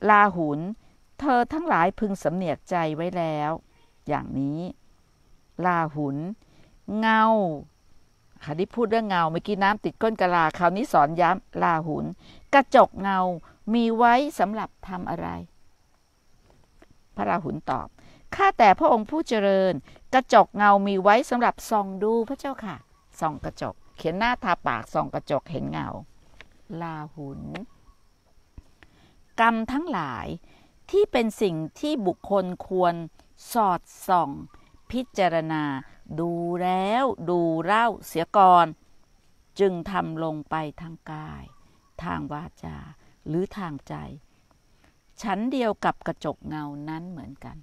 ลาหุนเธอทั้งหลายพึงสำเนียกใจไว้แล้วอย่างนี้ลาหุนเงาค่ะที่พูดเรื่องเงาเมื่อกี้น้ำติดก้นกะลาคราวนี้สอนย้ำลาหุนกระจกเงามีไว้สำหรับทำอะไรพระราหุลตอบข้าแต่พระองค์ผู้เจริญกระจกเงามีไว้สำหรับส่องดูพระเจ้าค่ะส่องกระจกเขียนหน้าทาปากส่องกระจกเห็นเงาลาหุนกรรมทั้งหลายที่เป็นสิ่งที่บุคคลควรสอดส่องพิจารณาดูแล้วดูเล่าเสียก่อนจึงทำลงไปทางกายทางวาจาหรือทางใจฉันเดียวกับกระจกเงานั้นเหมือนกัน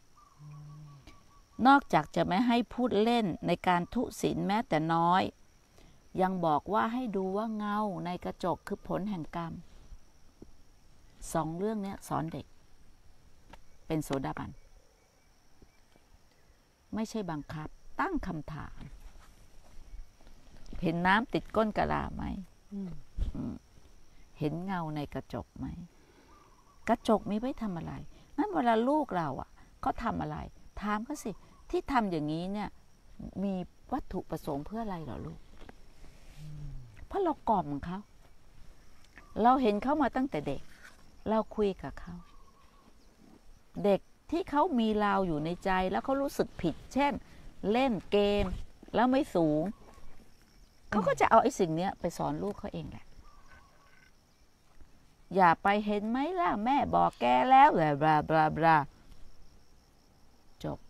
นอกจากจะไม่ให้พูดเล่นในการทุศีลแม้แต่น้อยยังบอกว่าให้ดูว่าเงาในกระจกคือผลแห่งกรรมสองเรื่องนี้สอนเด็กเป็นโสดาบันไม่ใช่บังคับตั้งคำถามเห็นน้ำติดก้นกะลาไหมเห็นเงาในกระจกไหมกระจกมีไว้ทำอะไรนั่นเวลาลูกเราเขาทำอะไรถามเขาสิที่ทำอย่างนี้เนี่ยมีวัตถุประสงค์เพื่ออะไรเหรอลูกเพราะเรากล่อมเขาเราเห็นเขามาตั้งแต่เด็กเราคุยกับเขาเด็กที่เขามีเราอยู่ในใจแล้วเขารู้สึกผิดเช่นเล่นเกมแล้วไม่สูงเขาก็จะเอาไอ้สิ่งนี้ไปสอนลูกเขาเองแหละอย่าไปเห็นไหมล่ะแม่บอกแกแล้วบลาบลาบลาบลาจบ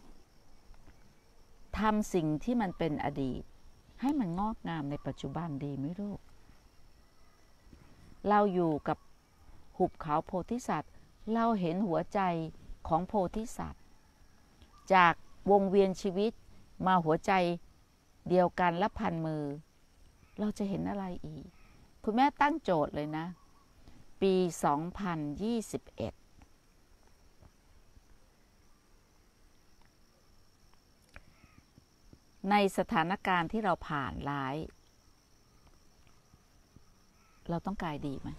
ทำสิ่งที่มันเป็นอดีตให้มันงอกงามในปัจจุบันดีไหมลูกเราอยู่กับหุบเขาโพธิสัตว์เราเห็นหัวใจของโพธิสัตว์จากวงเวียนชีวิตมาหัวใจเดียวกันและพันมือเราจะเห็นอะไรอีกคุณแม่ตั้งโจทย์เลยนะปี 2021ในสถานการณ์ที่เราผ่านร้ายเราต้องกายดีไหม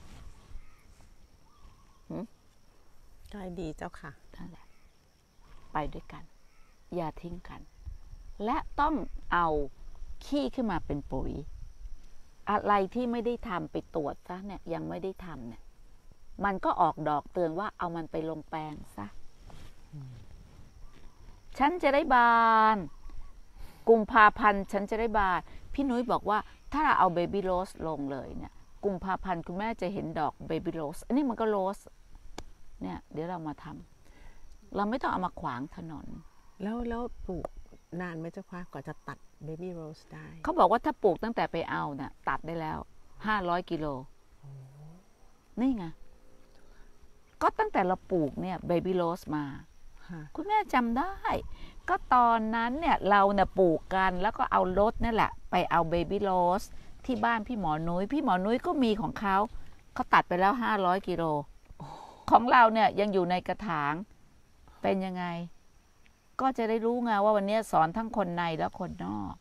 กายดีเจ้าค่ะนั่นแหละไปด้วยกันอย่าทิ้งกันและต้องเอาขี้ขึ้นมาเป็นปุ๋ยอะไรที่ไม่ได้ทำไปตรวจซะเนี่ยยังไม่ได้ทำเนี่ยมันก็ออกดอกเตือนว่าเอามันไปลงแปลงซะฉันจะได้บานกุมภาพันธ์ฉันจะได้บานพี่นุ้ยบอกว่าถ้าเราเอาเบบี้โรสลงเลยเนี่ยกุมภาพันธ์คุณแม่จะเห็นดอกเบบี้โรสอันนี้มันก็โรสเนี่ยเดี๋ยวเรามาทำเราไม่ต้องเอามาขวางถนนแล้วปลูกนานไหมเจ้าคะกว่าจะตัดเบบี้โรสได้เขาบอกว่าถ้าปลูกตั้งแต่ไปเอาเนี่ยตัดได้แล้ว500 กิโลนี่ไงก็ตั้งแต่เราปลูกเนี่ยเบบี้โรสมาคุณแม่จำได้ก็ตอนนั้นเนี่ยเราเนี่ยปลูกกันแล้วก็เอารถนี่แหละไปเอาเบบี้โรสที่บ้านพี่หมอนุ้ยก็มีของเขาตัดไปแล้ว500 กิโลของเราเนี่ยยังอยู่ในกระถางเป็นยังไงก็จะได้รู้ไงว่าวันนี้สอนทั้งคนในและคนนอก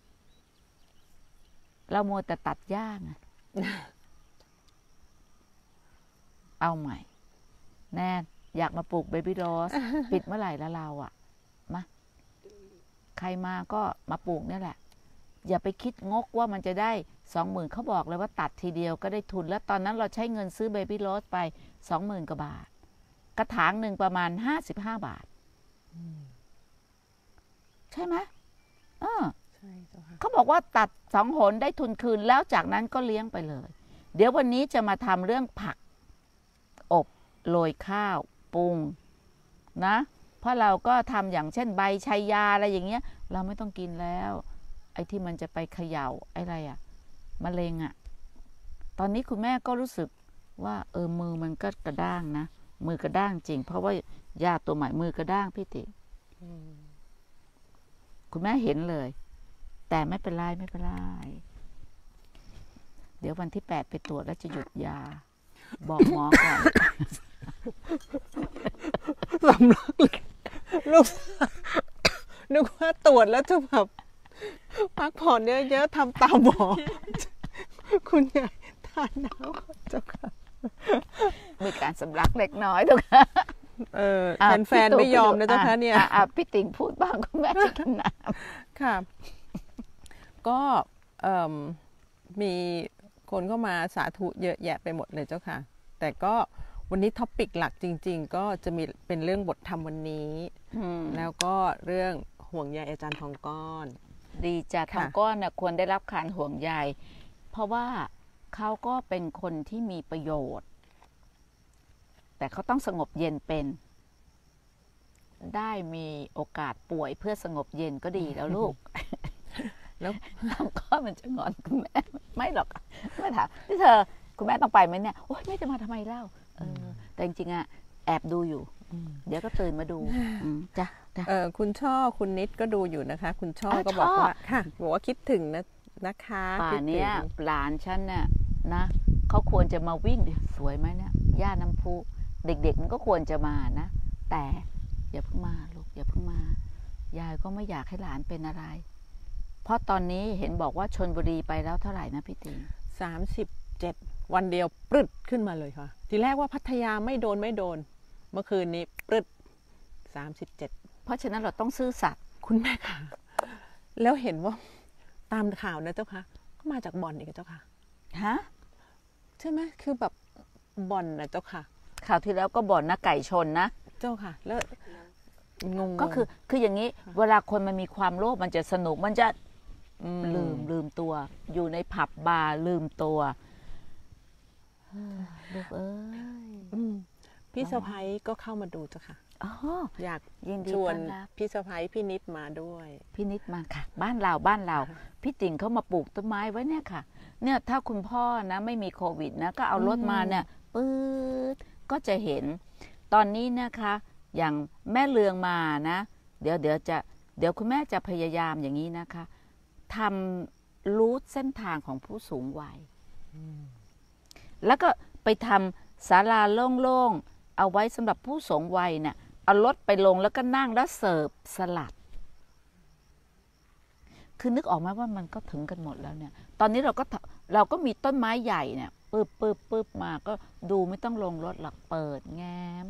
เราโมแต่ตัดหญ้าไงเอาใหม่แน่อยากมาปลูกเบบี้โรสปิดเมื่อไหร่แล้วเรามาใครมาก็มาปลูกนี่แหละอย่าไปคิดงกว่ามันจะได้ 20,000เขาบอกเลยว่าตัดทีเดียวก็ได้ทุนแล้วตอนนั้นเราใช้เงินซื้อเบบี้โรสไป 20,000 กว่าบาทกระถางหนึ่งประมาณ55 บาทใช่ไหมใช่เจ้าค่ะเขาบอกว่าตัด2 หนได้ทุนคืนแล้วจากนั้นก็เลี้ยงไปเลยเดี๋ยววันนี้จะมาทำเรื่องผักอบโรยข้าวปรุงนะเพราะเราก็ทำอย่างเช่นใบชายาอะไรอย่างเงี้ยเราไม่ต้องกินแล้วไอ้ที่มันจะไปเขย่าอะไรมะเร็งตอนนี้คุณแม่ก็รู้สึกว่ามือมันก็กระด้างนะมือกระด้างจริงเพราะว่ายาตัวใหม่มือกระด้างพี่ติคุณแม่เห็นเลยแต่ไม่เป็นไรเดี๋ยววันที่8ไปตรวจแล้วจะหยุดยาบอกหมอก่อนสำลักเลยลูกนึกว่าตรวจแล้วจะแบบพักผ่อนเยอะๆทำตามหมอคุณยายทานน้ำเจ้าค่ะมีการสำลักเล็กน้อยทุกค่ะแฟนๆไม่ยอมนะเจ้าค่ะเนี่ยพี่ติ๋งพูดบ้างคุณแม่จะกินน้ำค่ะก็มีคนเข้ามาสาธุเยอะแยะไปหมดเลยเจ้าค่ะแต่ก็วันนี้ท็อปิกหลักจริงๆก็จะมีเป็นเรื่องบทธรรมวันนี้แล้วก็เรื่องห่วงใยอาจารย์ทองก้อนดีจ้ะทองก้อนควรได้รับการห่วงใยเพราะว่าเขาก็เป็นคนที่มีประโยชน์แต่เขาต้องสงบเย็นเป็นได้มีโอกาสป่วยเพื่อสงบเย็นก็ดีแล้วลูกแล้วทองก้อนมันจะงอนคุณแม่ไม่หรอกไม่ถามที่เธอคุณแม่ต้องไปไหมเนี่ยโอ๊ยไม่จะมาทำไมเล่าแต่จริงๆแอบดูอยู่เดี๋ยวก็ตื่นมาดูจ้ะคุณช่อคุณนิดก็ดูอยู่นะคะคุณช่อก็บอกว่าค่ะบอกว่าคิดถึงนะคะป่าเนี้ยหลานฉันน่ะนะเขาควรจะมาวิ่งดิสวยไหมเนี่ยย่าน้ำพุเด็กๆมันก็ควรจะมานะแต่อย่าเพิ่งมาลูกอย่าเพิ่งมายายก็ไม่อยากให้หลานเป็นอะไรเพราะตอนนี้เห็นบอกว่าชลบุรีไปแล้วเท่าไหร่นะพี่ติ๋ง 37วันเดียวปรึดขึ้นมาเลยค่ะทีแรกว่าพัทยาไม่โดนเมื่อคืนนี้ปรึด37 เพราะฉะนั้นเราต้องซื่อสัตย์คุณแม่ค่ะแล้วเห็นว่าตามข่าวนะเจ้าค่ะก็มาจากบ่อนอีกเจ้าค่ะฮะใช่ไหมคือแบบบ่อนนะเจ้าค่ะข่าวที่แล้วก็บ่อนนะไก่ชนนะเจ้าค่ะแล้วงงก็คืออย่างนี้เวลาคนมันมีความโลภมันจะสนุกมันจะลืมตัวอยู่ในผับบาร์ลืมตัวลูกเอ้ยพี่สะพ้ายก็เข้ามาดูเจ้าค่ะอยากชวนพี่สะพ้ายพี่นิดมาด้วยพี่นิดมาค่ะบ้านเราพี่ติ๋งเขามาปลูกต้นไม้ไว้เนี่ยค่ะเนี่ยถ้าคุณพ่อนะไม่มีโควิดนะก็เอารถมาเนี่ยปื๊ดก็จะเห็นตอนนี้นะคะอย่างแม่เลืองมานะเดี๋ยวคุณแม่จะพยายามอย่างนี้นะคะทำรูทเส้นทางของผู้สูงวัยแล้วก็ไปทำศาลาโล่งๆเอาไว้สำหรับผู้สูงวัยเนี่ยเอารถไปลงแล้วก็นั่งแล้วเสิร์ฟสลัดคือนึกออกไหมว่ามันก็ถึงกันหมดแล้วเนี่ยตอนนี้เราก็มีต้นไม้ใหญ่เนี่ยปึ๊บมาก็ดูไม่ต้องลงรถหรอกเปิดแง้ม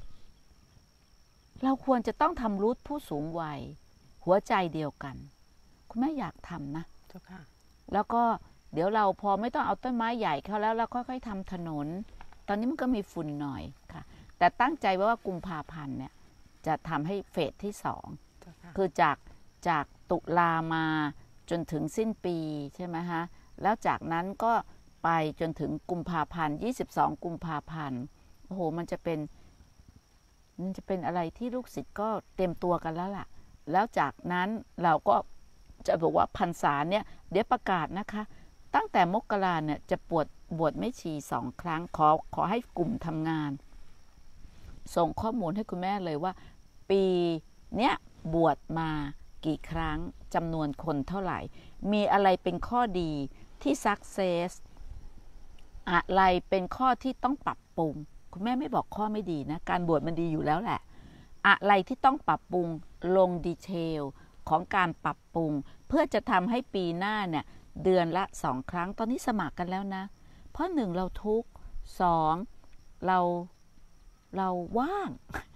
เราควรจะต้องทำรูทผู้สูงวัยหัวใจเดียวกันคุณแม่อยากทำนะเจ้าค่ะแล้วก็เดี๋ยวเราพอไม่ต้องเอาต้นไม้ใหญ่เข้าแล้วเราค่อยๆทำถนนตอนนี้มันก็มีฝุ่นหน่อยค่ะแต่ตั้งใจว่ากุมภาพันธ์เนี่ยจะทำให้เฟสที่2คือจากตุลามาจนถึงสิ้นปีใช่ไหมฮะแล้วจากนั้นก็ไปจนถึงกุมภาพันธ์22กุมภาพันธ์โอ้โหมันจะเป็นอะไรที่ลูกศิษย์ก็เต็มตัวกันแล้วล่ะแล้วจากนั้นเราก็จะบอกว่าพรรษาเนี่ยเดี๋ยวประกาศนะคะตั้งแต่มกราเนี่ยจะบวชแม่ชี2 ครั้งขอให้กลุ่มทำงานส่งข้อมูลให้คุณแม่เลยว่าปีเนี้ยบวชมากี่ครั้งจำนวนคนเท่าไหร่มีอะไรเป็นข้อดีที่ซักเซสอะไรเป็นข้อที่ต้องปรับปรุงคุณแม่ไม่บอกข้อไม่ดีนะการบวชมันดีอยู่แล้วแหละอะไรที่ต้องปรับปรุงลงดีเทลของการปรับปรุงเพื่อจะทำให้ปีหน้าเนี่ยเดือนละ2 ครั้งตอนนี้สมัครกันแล้วนะเพราะ1เราทุกข์2เราว่าง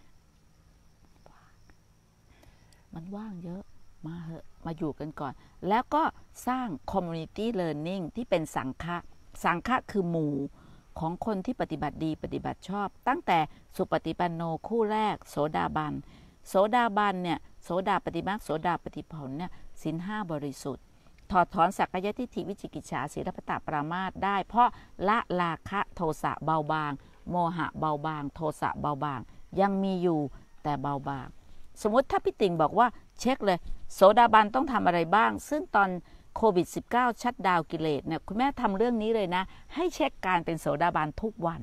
มันว่างเยอะมาเหอะมาอยู่กันก่อนแล้วก็สร้าง community learning ที่เป็นสังฆะคือหมู่ของคนที่ปฏิบัติดีปฏิบัติชอบตั้งแต่สุปฏิปันโนคู่แรกโสดาบันเนี่ยโสดาปฏิมาโสดาปฏิผลเนี่ยศีล5บริสุทธิ์ถอดถอนสักกายทิฏฐิวิจิกิจฉาศีลปตปรามาสได้เพราะละราคะโทสะเบาบางโมหะเบาบางโทสะเบาบางยังมีอยู่แต่เบาบางสมมติถ้าพี่ติ่งบอกว่าเช็คเลยโสดาบันต้องทำอะไรบ้างซึ่งตอนโควิด -19 ชัตดาวน์กิเลสเนี่ยคุณแม่ทำเรื่องนี้เลยนะให้เช็คการเป็นโสดาบันทุกวัน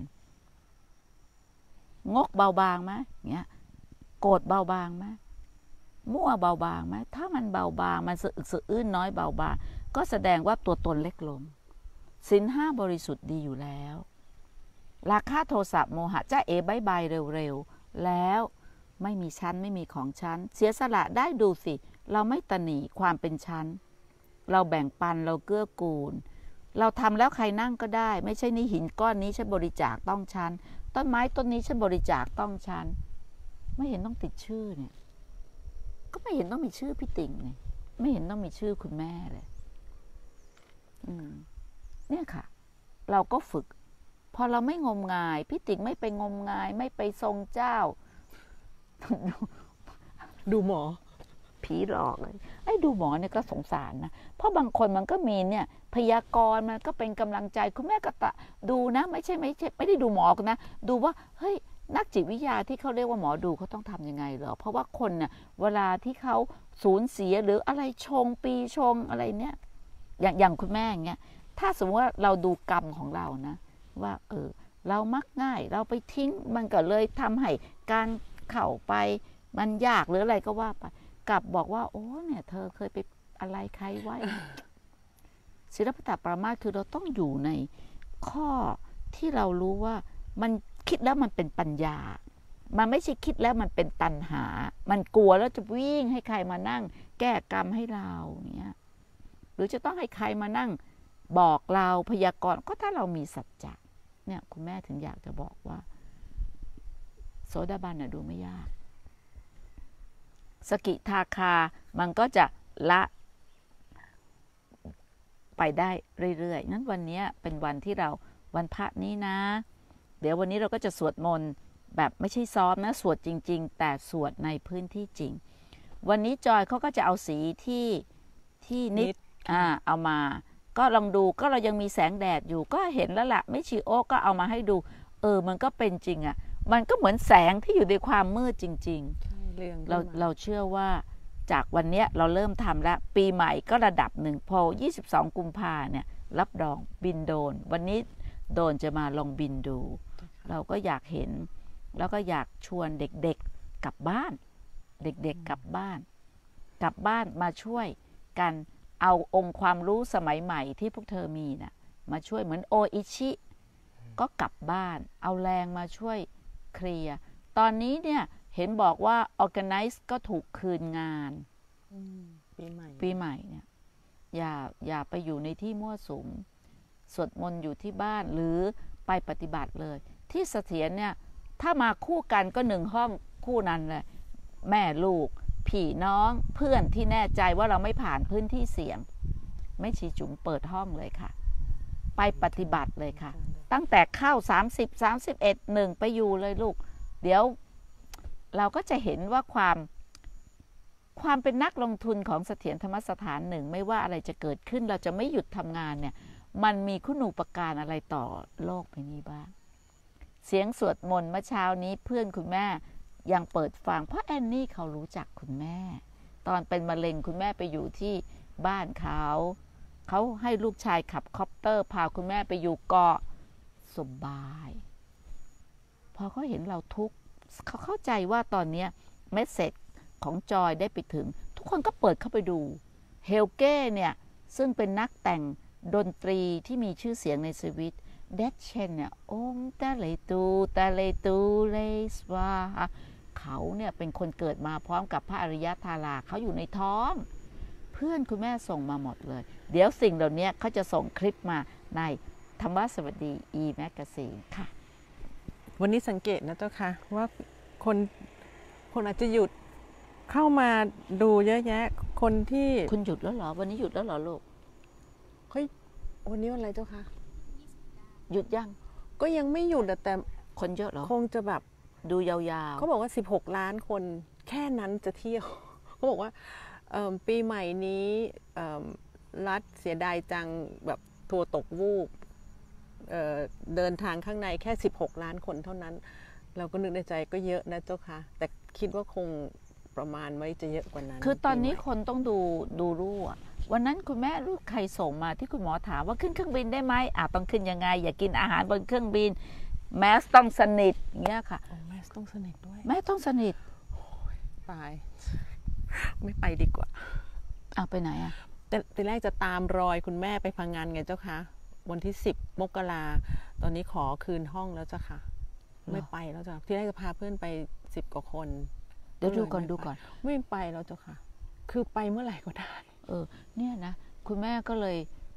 งกเบาบางไหมเงี้ยโกรธเบาบางไหมมั่วเบาบางไหมถ้ามันเบาบางมันสะอึกสะอื้นน้อยเบาบางก็แสดงว่าตัวตนเล็กลงศีล5บริสุทธิ์ดีอยู่แล้วราคะโทสะโมหะจ้าเอ๋บายบายเร็วๆแล้วไม่มีชั้นไม่มีของชั้นเสียสละได้ดูสิเราไม่ตนีความเป็นชั้นเราแบ่งปันเราเกื้อกูลเราทำแล้วใครนั่งก็ได้ ไม่ใช่นี่หินก้อนนี้ฉันบริจาคต้องฉันต้นไม้ต้นนี้ฉันบริจาคต้องฉันไม่เห็นต้องติดชื่อเนี่ยก็ไม่เห็นต้องมีชื่อพี่ติ่งเนี่ยไม่เห็นต้องมีชื่อคุณแม่เลยเนี่ยค่ะเราก็ฝึกพอเราไม่งมงายพี่ติ่งไม่ไปงมงายไม่ไปทรงเจ้าดูหมอผีหลอกเลยไอ้ดูหมอเนี่ยก็สงสารนะเพราะบางคนมันก็มีเนี่ยพยากรณ์มันก็เป็นกำลังใจคุณแม่ก็ดูนะไม่ได้ดูหมอนะดูว่าเฮ้ยนักจิตวิทยาที่เขาเรียกว่าหมอดูเขาต้องทำยังไงเหรอเพราะว่าคนเนี่ยเวลาที่เขาสูญเสียหรืออะไรชงปีชงอะไรเนี่ยอย่างคุณแม่อย่างเงี้ยถ้าสมมติว่าเราดูกรรมของเรานะว่าเรามักง่ายเราไปทิ้งมันก็เลยทำให้การเข้าไปมันยากหรืออะไรก็ว่าไปกลับบอกว่าโอ้เนี่ยเธอเคยไปอะไรใครไว้ ศิลปตปรามาสคือเราต้องอยู่ในข้อที่เรารู้ว่ามันคิดแล้วมันเป็นปัญญามันไม่ใช่คิดแล้วมันเป็นตัณหามันกลัวแล้วจะวิ่งให้ใครมานั่งแก้กรรมให้เราเนี่ยหรือจะต้องให้ใครมานั่งบอกเราพยากรณ์ก็ถ้าเรามีสัจจะเนี่ยคุณแม่ถึงอยากจะบอกว่าโสดาบันน่ะดูไม่ยากสกิทาคามันก็จะละไปได้เรื่อยๆงั้นวันนี้เป็นวันที่เราวันพระนี้นะเดี๋ยววันนี้เราก็จะสวดมนต์แบบไม่ใช่ซ้อมนะสวดจริงๆแต่สวดในพื้นที่จริงวันนี้จอยเขาก็จะเอาสีที่นิดเอามาก็ลองดูก็เรายังมีแสงแดดอยู่ก็เห็นแล้วล่ะไม่ชีโอก็เอามาให้ดูมันก็เป็นจริงอ่ะมันก็เหมือนแสงที่อยู่ในความมืดจริงๆเราเชื่อว่าจากวันนี้เราเริ่มทำแล้วปีใหม่ก็ระดับหนึ่งพอ22 กุมภาเนี่ยรับรองบินโดนวันนี้โดนจะมาลองบินดูเราก็อยากเห็นแล้วก็อยากชวนเด็กๆกลับบ้านเด็กๆกลับบ้านมาช่วยกันเอาองค์ความรู้สมัยใหม่ที่พวกเธอมีนะมาช่วยเหมือนโออิชิก็กลับบ้านเอาแรงมาช่วยเคลียร์ตอนนี้เนี่ยเห็นบอกว่า organize ก็ถูกคืนงานปีใหม่เนี่ยอย่าไปอยู่ในที่มั่วสุมสวดมนต์อยู่ที่บ้านหรือไปปฏิบัติเลยที่เสถียรเนี่ยถ้ามาคู่กันก็1 ห้องคู่นั้นเลยแม่ลูกพี่น้องเพื่อนที่แน่ใจว่าเราไม่ผ่านพื้นที่เสี่ยงไม่ชีจุ๋มเปิดห้องเลยค่ะไปปฏิบัติเลยค่ะตั้งแต่เข้า30 31 1ไปอยู่เลยลูกเดี๋ยวเราก็จะเห็นว่าความเป็นนักลงทุนของเสถียรธรรมสถานหนึ่งไม่ว่าอะไรจะเกิดขึ้นเราจะไม่หยุดทำงานเนี่ยมันมีคุณูปการอะไรต่อโลกใบนี้บ้างเสียงสวดมนต์เมื่อเช้านี้เพื่อนคุณแม่ยังเปิดฟังเพราะแอนนี่เขารู้จักคุณแม่ตอนเป็นมะเร็งคุณแม่ไปอยู่ที่บ้านเขาให้ลูกชายขับคอปเตอร์พาคุณแม่ไปอยู่เกาะสบายพอเขาเห็นเราทุกข์เขาเข้าใจว่าตอนนี้เมสเสจของจอยได้ไปถึงทุกคนก็เปิดเข้าไปดูเฮลเก้เนี่ยซึ่งเป็นนักแต่งดนตรีที่มีชื่อเสียงในชีวิตเดชเชนเนี่ยองตะเลตูเลสวาเขาเนี่ยเป็นคนเกิดมาพร้อมกับพระอริยธาราเขาอยู่ในท้องเพื่อนคุณแม่ส่งมาหมดเลยเดี๋ยวสิ่งเหล่านี้เขาจะส่งคลิปมาในธรรมสวัสดี e-magazine ค่ะวันนี้สังเกตนะเจ้าค่ะว่าคนอาจจะหยุดเข้ามาดูเยอะแยะคนที่คุณหยุดแล้วเหรอวันนี้หยุดแล้วเหรอลูกเฮ้ยวันนี้วันอะไรเจ้าค่ะหยุดยังก็ยังไม่หยุดแต่คนเยอะเหรอคงจะแบบดูยาวๆเขาบอกว่า16 ล้านคนแค่นั้นจะเที่ยวเขาบอกว่าปีใหม่นี้รัฐเสียดายจังแบบทัวร์ตกวูบเดินทางข้างในแค่16 ล้านคนเท่านั้นเราก็นึกในใจก็เยอะนะเจ้าค่ะแต่คิดว่าคงประมาณไว้จะเยอะกว่านั้นคือตอนนี้คนต้องดูรูปวันนั้นคุณแม่ลูกใครส่งมาที่คุณหมอถามว่าขึ้นเครื่องบินได้ไหมต้องขึ้นยังไงอย่ากินอาหารบนเครื่องบินแมสต้องสนิทอย่างเงี้ยค่ะแมสต้องสนิทด้วยแมสต้องสนิทตายไม่ไปดีกว่าไปไหนแต่ทีแรกจะตามรอยคุณแม่ไปพังงานไงเจ้าคะวันที่10 มกราตอนนี้ขอคืนห้องแล้วเจ้าค่ะไม่ไปแล้วจ้ะที่แรกจะพาเพื่อนไป10 กว่าคนเดี๋ยวดูก่อนไม่ไปแล้วเจ้าค่ะคือไปเมื่อไหร่ก็ได้เนี่ยนะคุณแม่ก็เลย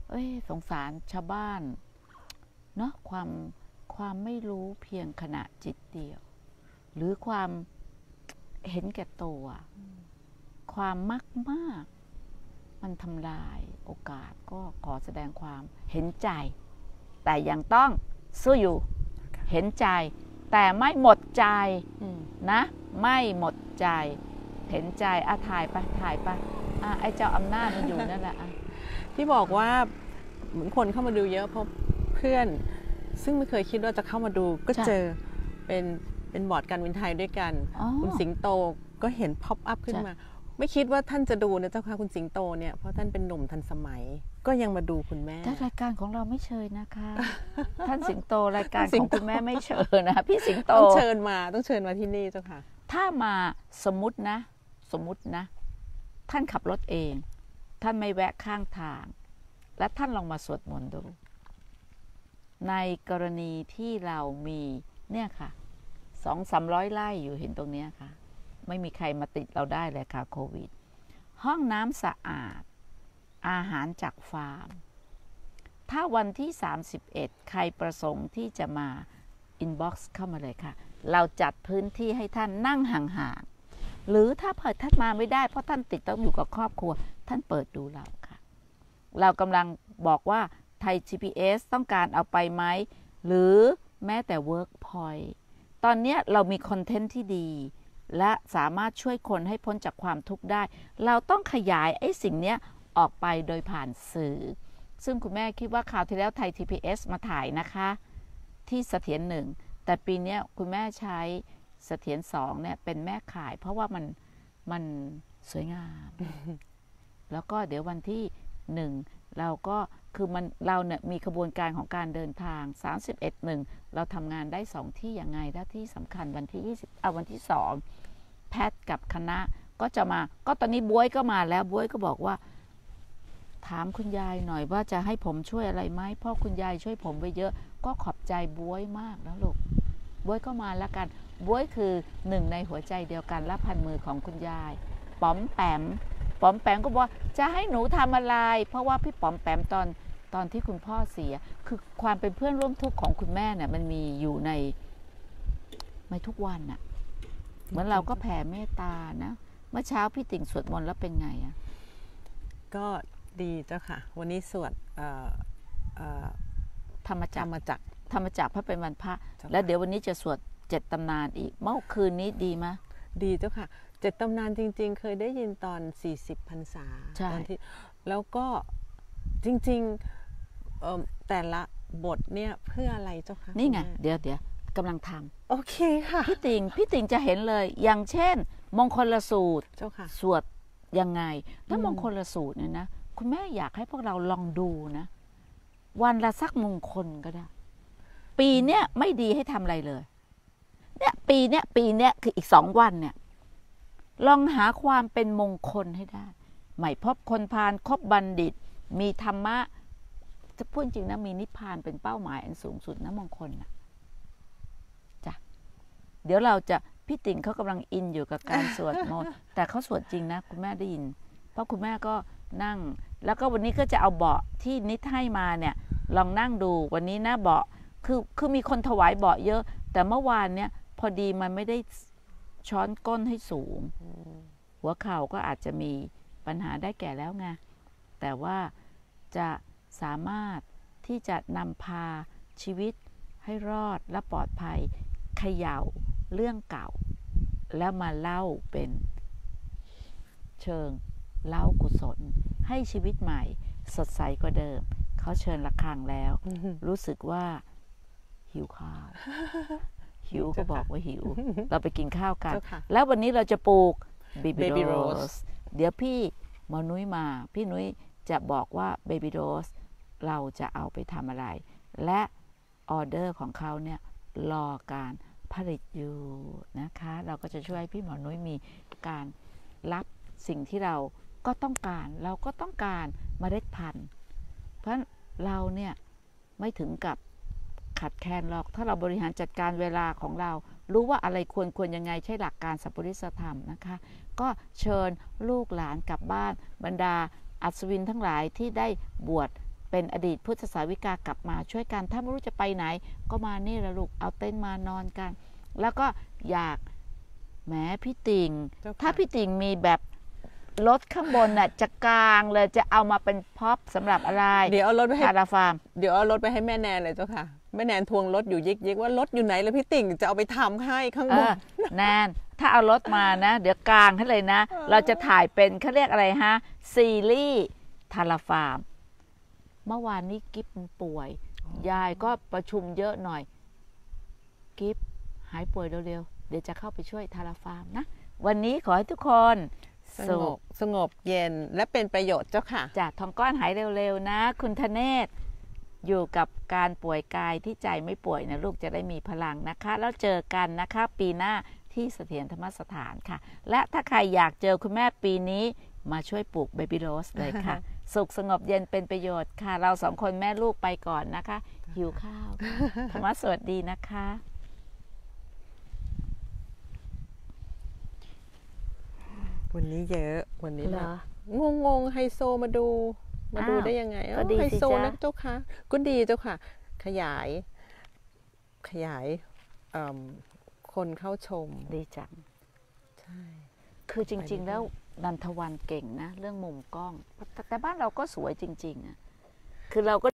สงสารชาวบ้านเนาะความไม่รู้เพียงขณะจิตเดียว หรือความเห็นแก่ตัวความมากมันทำลายโอกาสก็ขอแสดงความเห็นใจ แต่ยังต้องสู้อยู่เห็นใจแต่ไม่หมดใจนะไม่หมดใจเห็นใจถ่ายไปไอ้เจ้าอำนาจมันอยู่นั่นแหละที่บอกว่าเหมือนคนเข้ามาดูเยอะเพราะเพื่อนซึ่งไม่เคยคิดว่าจะเข้ามาดูก็เจอเป็นบอร์ดการบินไทยด้วยกันคุณสิงโตก็เห็นพ็อปอัพขึ้นมาไม่คิดว่าท่านจะดูนะเจ้าค่ะคุณสิงโตเนี่ยเพราะท่านเป็นหนุ่มทันสมัยก็ยังมาดูคุณแม่แต่รายการของเราไม่เชิญนะคะ ท่านสิงโตรายการของคุณแม่ไม่เชิญนะพี่สิงโตต้องเชิญมาที่นี่เจ้าค่ะถ้ามาสมมุตินะท่านขับรถเองท่านไม่แวะข้างทางและท่านลองมาสวดมนต์ดูในกรณีที่เรามีเนี่ยค่ะ200-300 ไร่อยู่เห็นตรงนี้ค่ะไม่มีใครมาติดเราได้เลยค่ะโควิดห้องน้ำสะอาดอาหารจากฟาร์มถ้าวันที่31ใครประสงค์ที่จะมาอินบ็อกซ์เข้ามาเลยค่ะเราจัดพื้นที่ให้ท่านนั่งห่างๆหรือถ้าเผื่อท่านมาไม่ได้เพราะท่านติดต้องอยู่กับครอบครัวท่านเปิดดูเราค่ะเรากำลังบอกว่าไทย GPS ต้องการเอาไปไหมหรือแม้แต่ Workpoint ตอนนี้เรามีคอนเทนต์ที่ดีและสามารถช่วยคนให้พ้นจากความทุกข์ได้เราต้องขยายไอ้สิ่งนี้ออกไปโดยผ่านสื่อซึ่งคุณแม่คิดว่าคราวที่แล้วไทย TPS มาถ่ายนะคะที่เสถียร1แต่ปีนี้คุณแม่ใช้เสถียร2เนี่ยเป็นแม่ขายเพราะว่ามันสวยงาม แล้วก็เดี๋ยววันที่1เราก็คือเราเนี่ยมีขบวนการของการเดินทาง31-1เราทำงานได้2ที่ยังไงและที่สำคัญวันที่20วันที่2แพทกับคณะก็จะมาก็ตอนนี้บ๊วยก็มาแล้วบ๊วยก็บอกว่าถามคุณยายหน่อยว่าจะให้ผมช่วยอะไรไหมเพราะคุณยายช่วยผมไปเยอะก็ขอบใจบ๊วยมากนะลูกบ๊วยก็มาแล้วกันบ๊วยคือ1ในหัวใจเดียวกันและพันมือของคุณยายป๋อมแปมก็บอกจะให้หนูทำอะไรเพราะว่าพี่ป๋อมแปมตอนที่คุณพ่อเสียคือความเป็นเพื่อนร่วมทุกข์ของคุณแม่เนี่ยมันมีอยู่ในทุกวันน่ะเหมือนเราก็แผ่เมตตานะเมื่อเช้าพี่ติ่งสวดมนต์แล้วเป็นไงอ่ะก็ดีเจ้าค่ะวันนี้สวดธรรมจักรเพราะเป็นวันพระแล้วเดี๋ยววันนี้จะสวด7 ตำนานอีกเมื่อคืนนี้ดีไหมดีเจ้าค่ะ7 ตำนานจริงๆเคยได้ยินตอน40 พรรษาตอนที่แล้วก็จริงๆแต่ละบทเนี่ยเพื่ออะไรเจ้าค่ะนี่ไงเดี๋ยวกำลังทำโอเคค่ะพี่ติ่งจะเห็นเลยอย่างเช่นมงคลสูตรเจ้าค่ะสวดยังไงแล้วมงคลสูตรเนี่ยนะคุณแม่อยากให้พวกเราลองดูนะวันละสักมงคลก็ได้ปีเนี้ยไม่ดีให้ทำอะไรเลยเนี่ยปีเนี้ยคืออีก2 วันเนี่ยลองหาความเป็นมงคลให้ได้ไม่พบคนพาลคบบัณฑิตมีธรรมะจะพูดจริงนะมีนิพพานเป็นเป้าหมายอันสูงสุดนะมงคลนะจ้ะเดี๋ยวเราจะพี่ติ่งเขากำลังอินอยู่กับการสวดมนต์แต่เขาสวดจริงนะคุณแม่ได้ยินเพราะคุณแม่ก็นั่งแล้วก็วันนี้ก็จะเอาเบาะที่นิดให้มาเนี่ยลองนั่งดูวันนี้นะเบาะคือมีคนถวายเบาะเยอะแต่เมื่อวานเนี่ยพอดีมันไม่ได้ช้อนก้นให้สูงหัวเข่าก็อาจจะมีปัญหาได้แก่แล้วไงแต่ว่าจะสามารถที่จะนำพาชีวิตให้รอดและปลอดภัยเขย่าเรื่องเก่าแล้วมาเล่าเป็นเชิงเล่ากุศลให้ชีวิตใหม่สดใสกว่าเดิมเขาเชิญระฆังแล้วรู้สึกว่าหิวข้าวหิวก็บอกว่าหิวเราไปกินข้าวกันแล้ววันนี้เราจะปลูก Baby Rose เดี๋ยวพี่หมอนุ้ยมาพี่นุ้ยจะบอกว่า Baby Rose เราจะเอาไปทำอะไรและออเดอร์ของเขาเนี่ยรอการผลิตอยู่นะคะเราก็จะช่วยพี่หมอนุ้ยมีการรับสิ่งที่เราก็ต้องการเมล็ดพันธุ์เพราะเราเนี่ยไม่ถึงกับขัดแคลนหรอกถ้าเราบริหารจัดการเวลาของเรารู้ว่าอะไรควรยังไงใช่หลักการสัพพุริสธรรมนะคะก็เชิญลูกหลานกลับบ้านบรรดาอัศวินทั้งหลายที่ได้บวชเป็นอดีตพุทธสาวิกากลับมาช่วยกันถ้าไม่รู้จะไปไหนก็มานี่ละลูกเอาเต็นท์มานอนกัน แล้วก็อยากแหมพี่ติ่งถ้าพี่ติ่งมีแบบรถข้างบนน่ะจะกลางเลยจะเอามาเป็นพ็อปสำหรับอะไรเดี๋ยวเอารถไปให้ทาราฟาร์มเดี๋ยวเอารถไปให้แม่แนนเลยเจ้าค่ะแม่แนนทวงรถอยู่ยิกว่ารถอยู่ไหนแล้วพี่ติ่งจะเอาไปทำให้ข้างบนแนนถ้าเอารถมานะเดี๋ยวกลางให้เลยนะเราจะถ่ายเป็นเขาเรียกอะไรฮะซีรีส์ทาราฟาร์มเมื่อวานนี้กิฟมันป่วยยายก็ประชุมเยอะหน่อยกิฟหายป่วยเร็วๆเดี๋ยวจะเข้าไปช่วยทาราฟาร์มนะวันนี้ขอให้ทุกคนสงบเย็นและเป็นประโยชน์เจ้าค่ะจากทองก้อนหายเร็วๆนะคุณธเนศอยู่กับการป่วยกายที่ใจไม่ป่วยนะลูกจะได้มีพลังนะคะแล้วเจอกันนะคะปีหน้าที่เสถียรธรรมสถานค่ะและถ้าใครอยากเจอคุณแม่ปีนี้มาช่วยปลูกเบบี้โรสเลยค่ะ สุขสงบเย็นเป็นประโยชน์ค่ะเราสองคนแม่ลูกไปก่อนนะคะหิวข้าวธรรมะสวัสดีนะคะวันนี้เยอะวันนี้แบบงงไฮโซมาดูได้ยังไงไฮโซนะเจ้าค่ะก็ดีเจ้าค่ะขยายคนเข้าชมดีจังใช่คือจริงๆแล้วนันทวันเก่งนะเรื่องมุมกล้องแต่บ้านเราก็สวยจริงๆอ่ะคือเราก็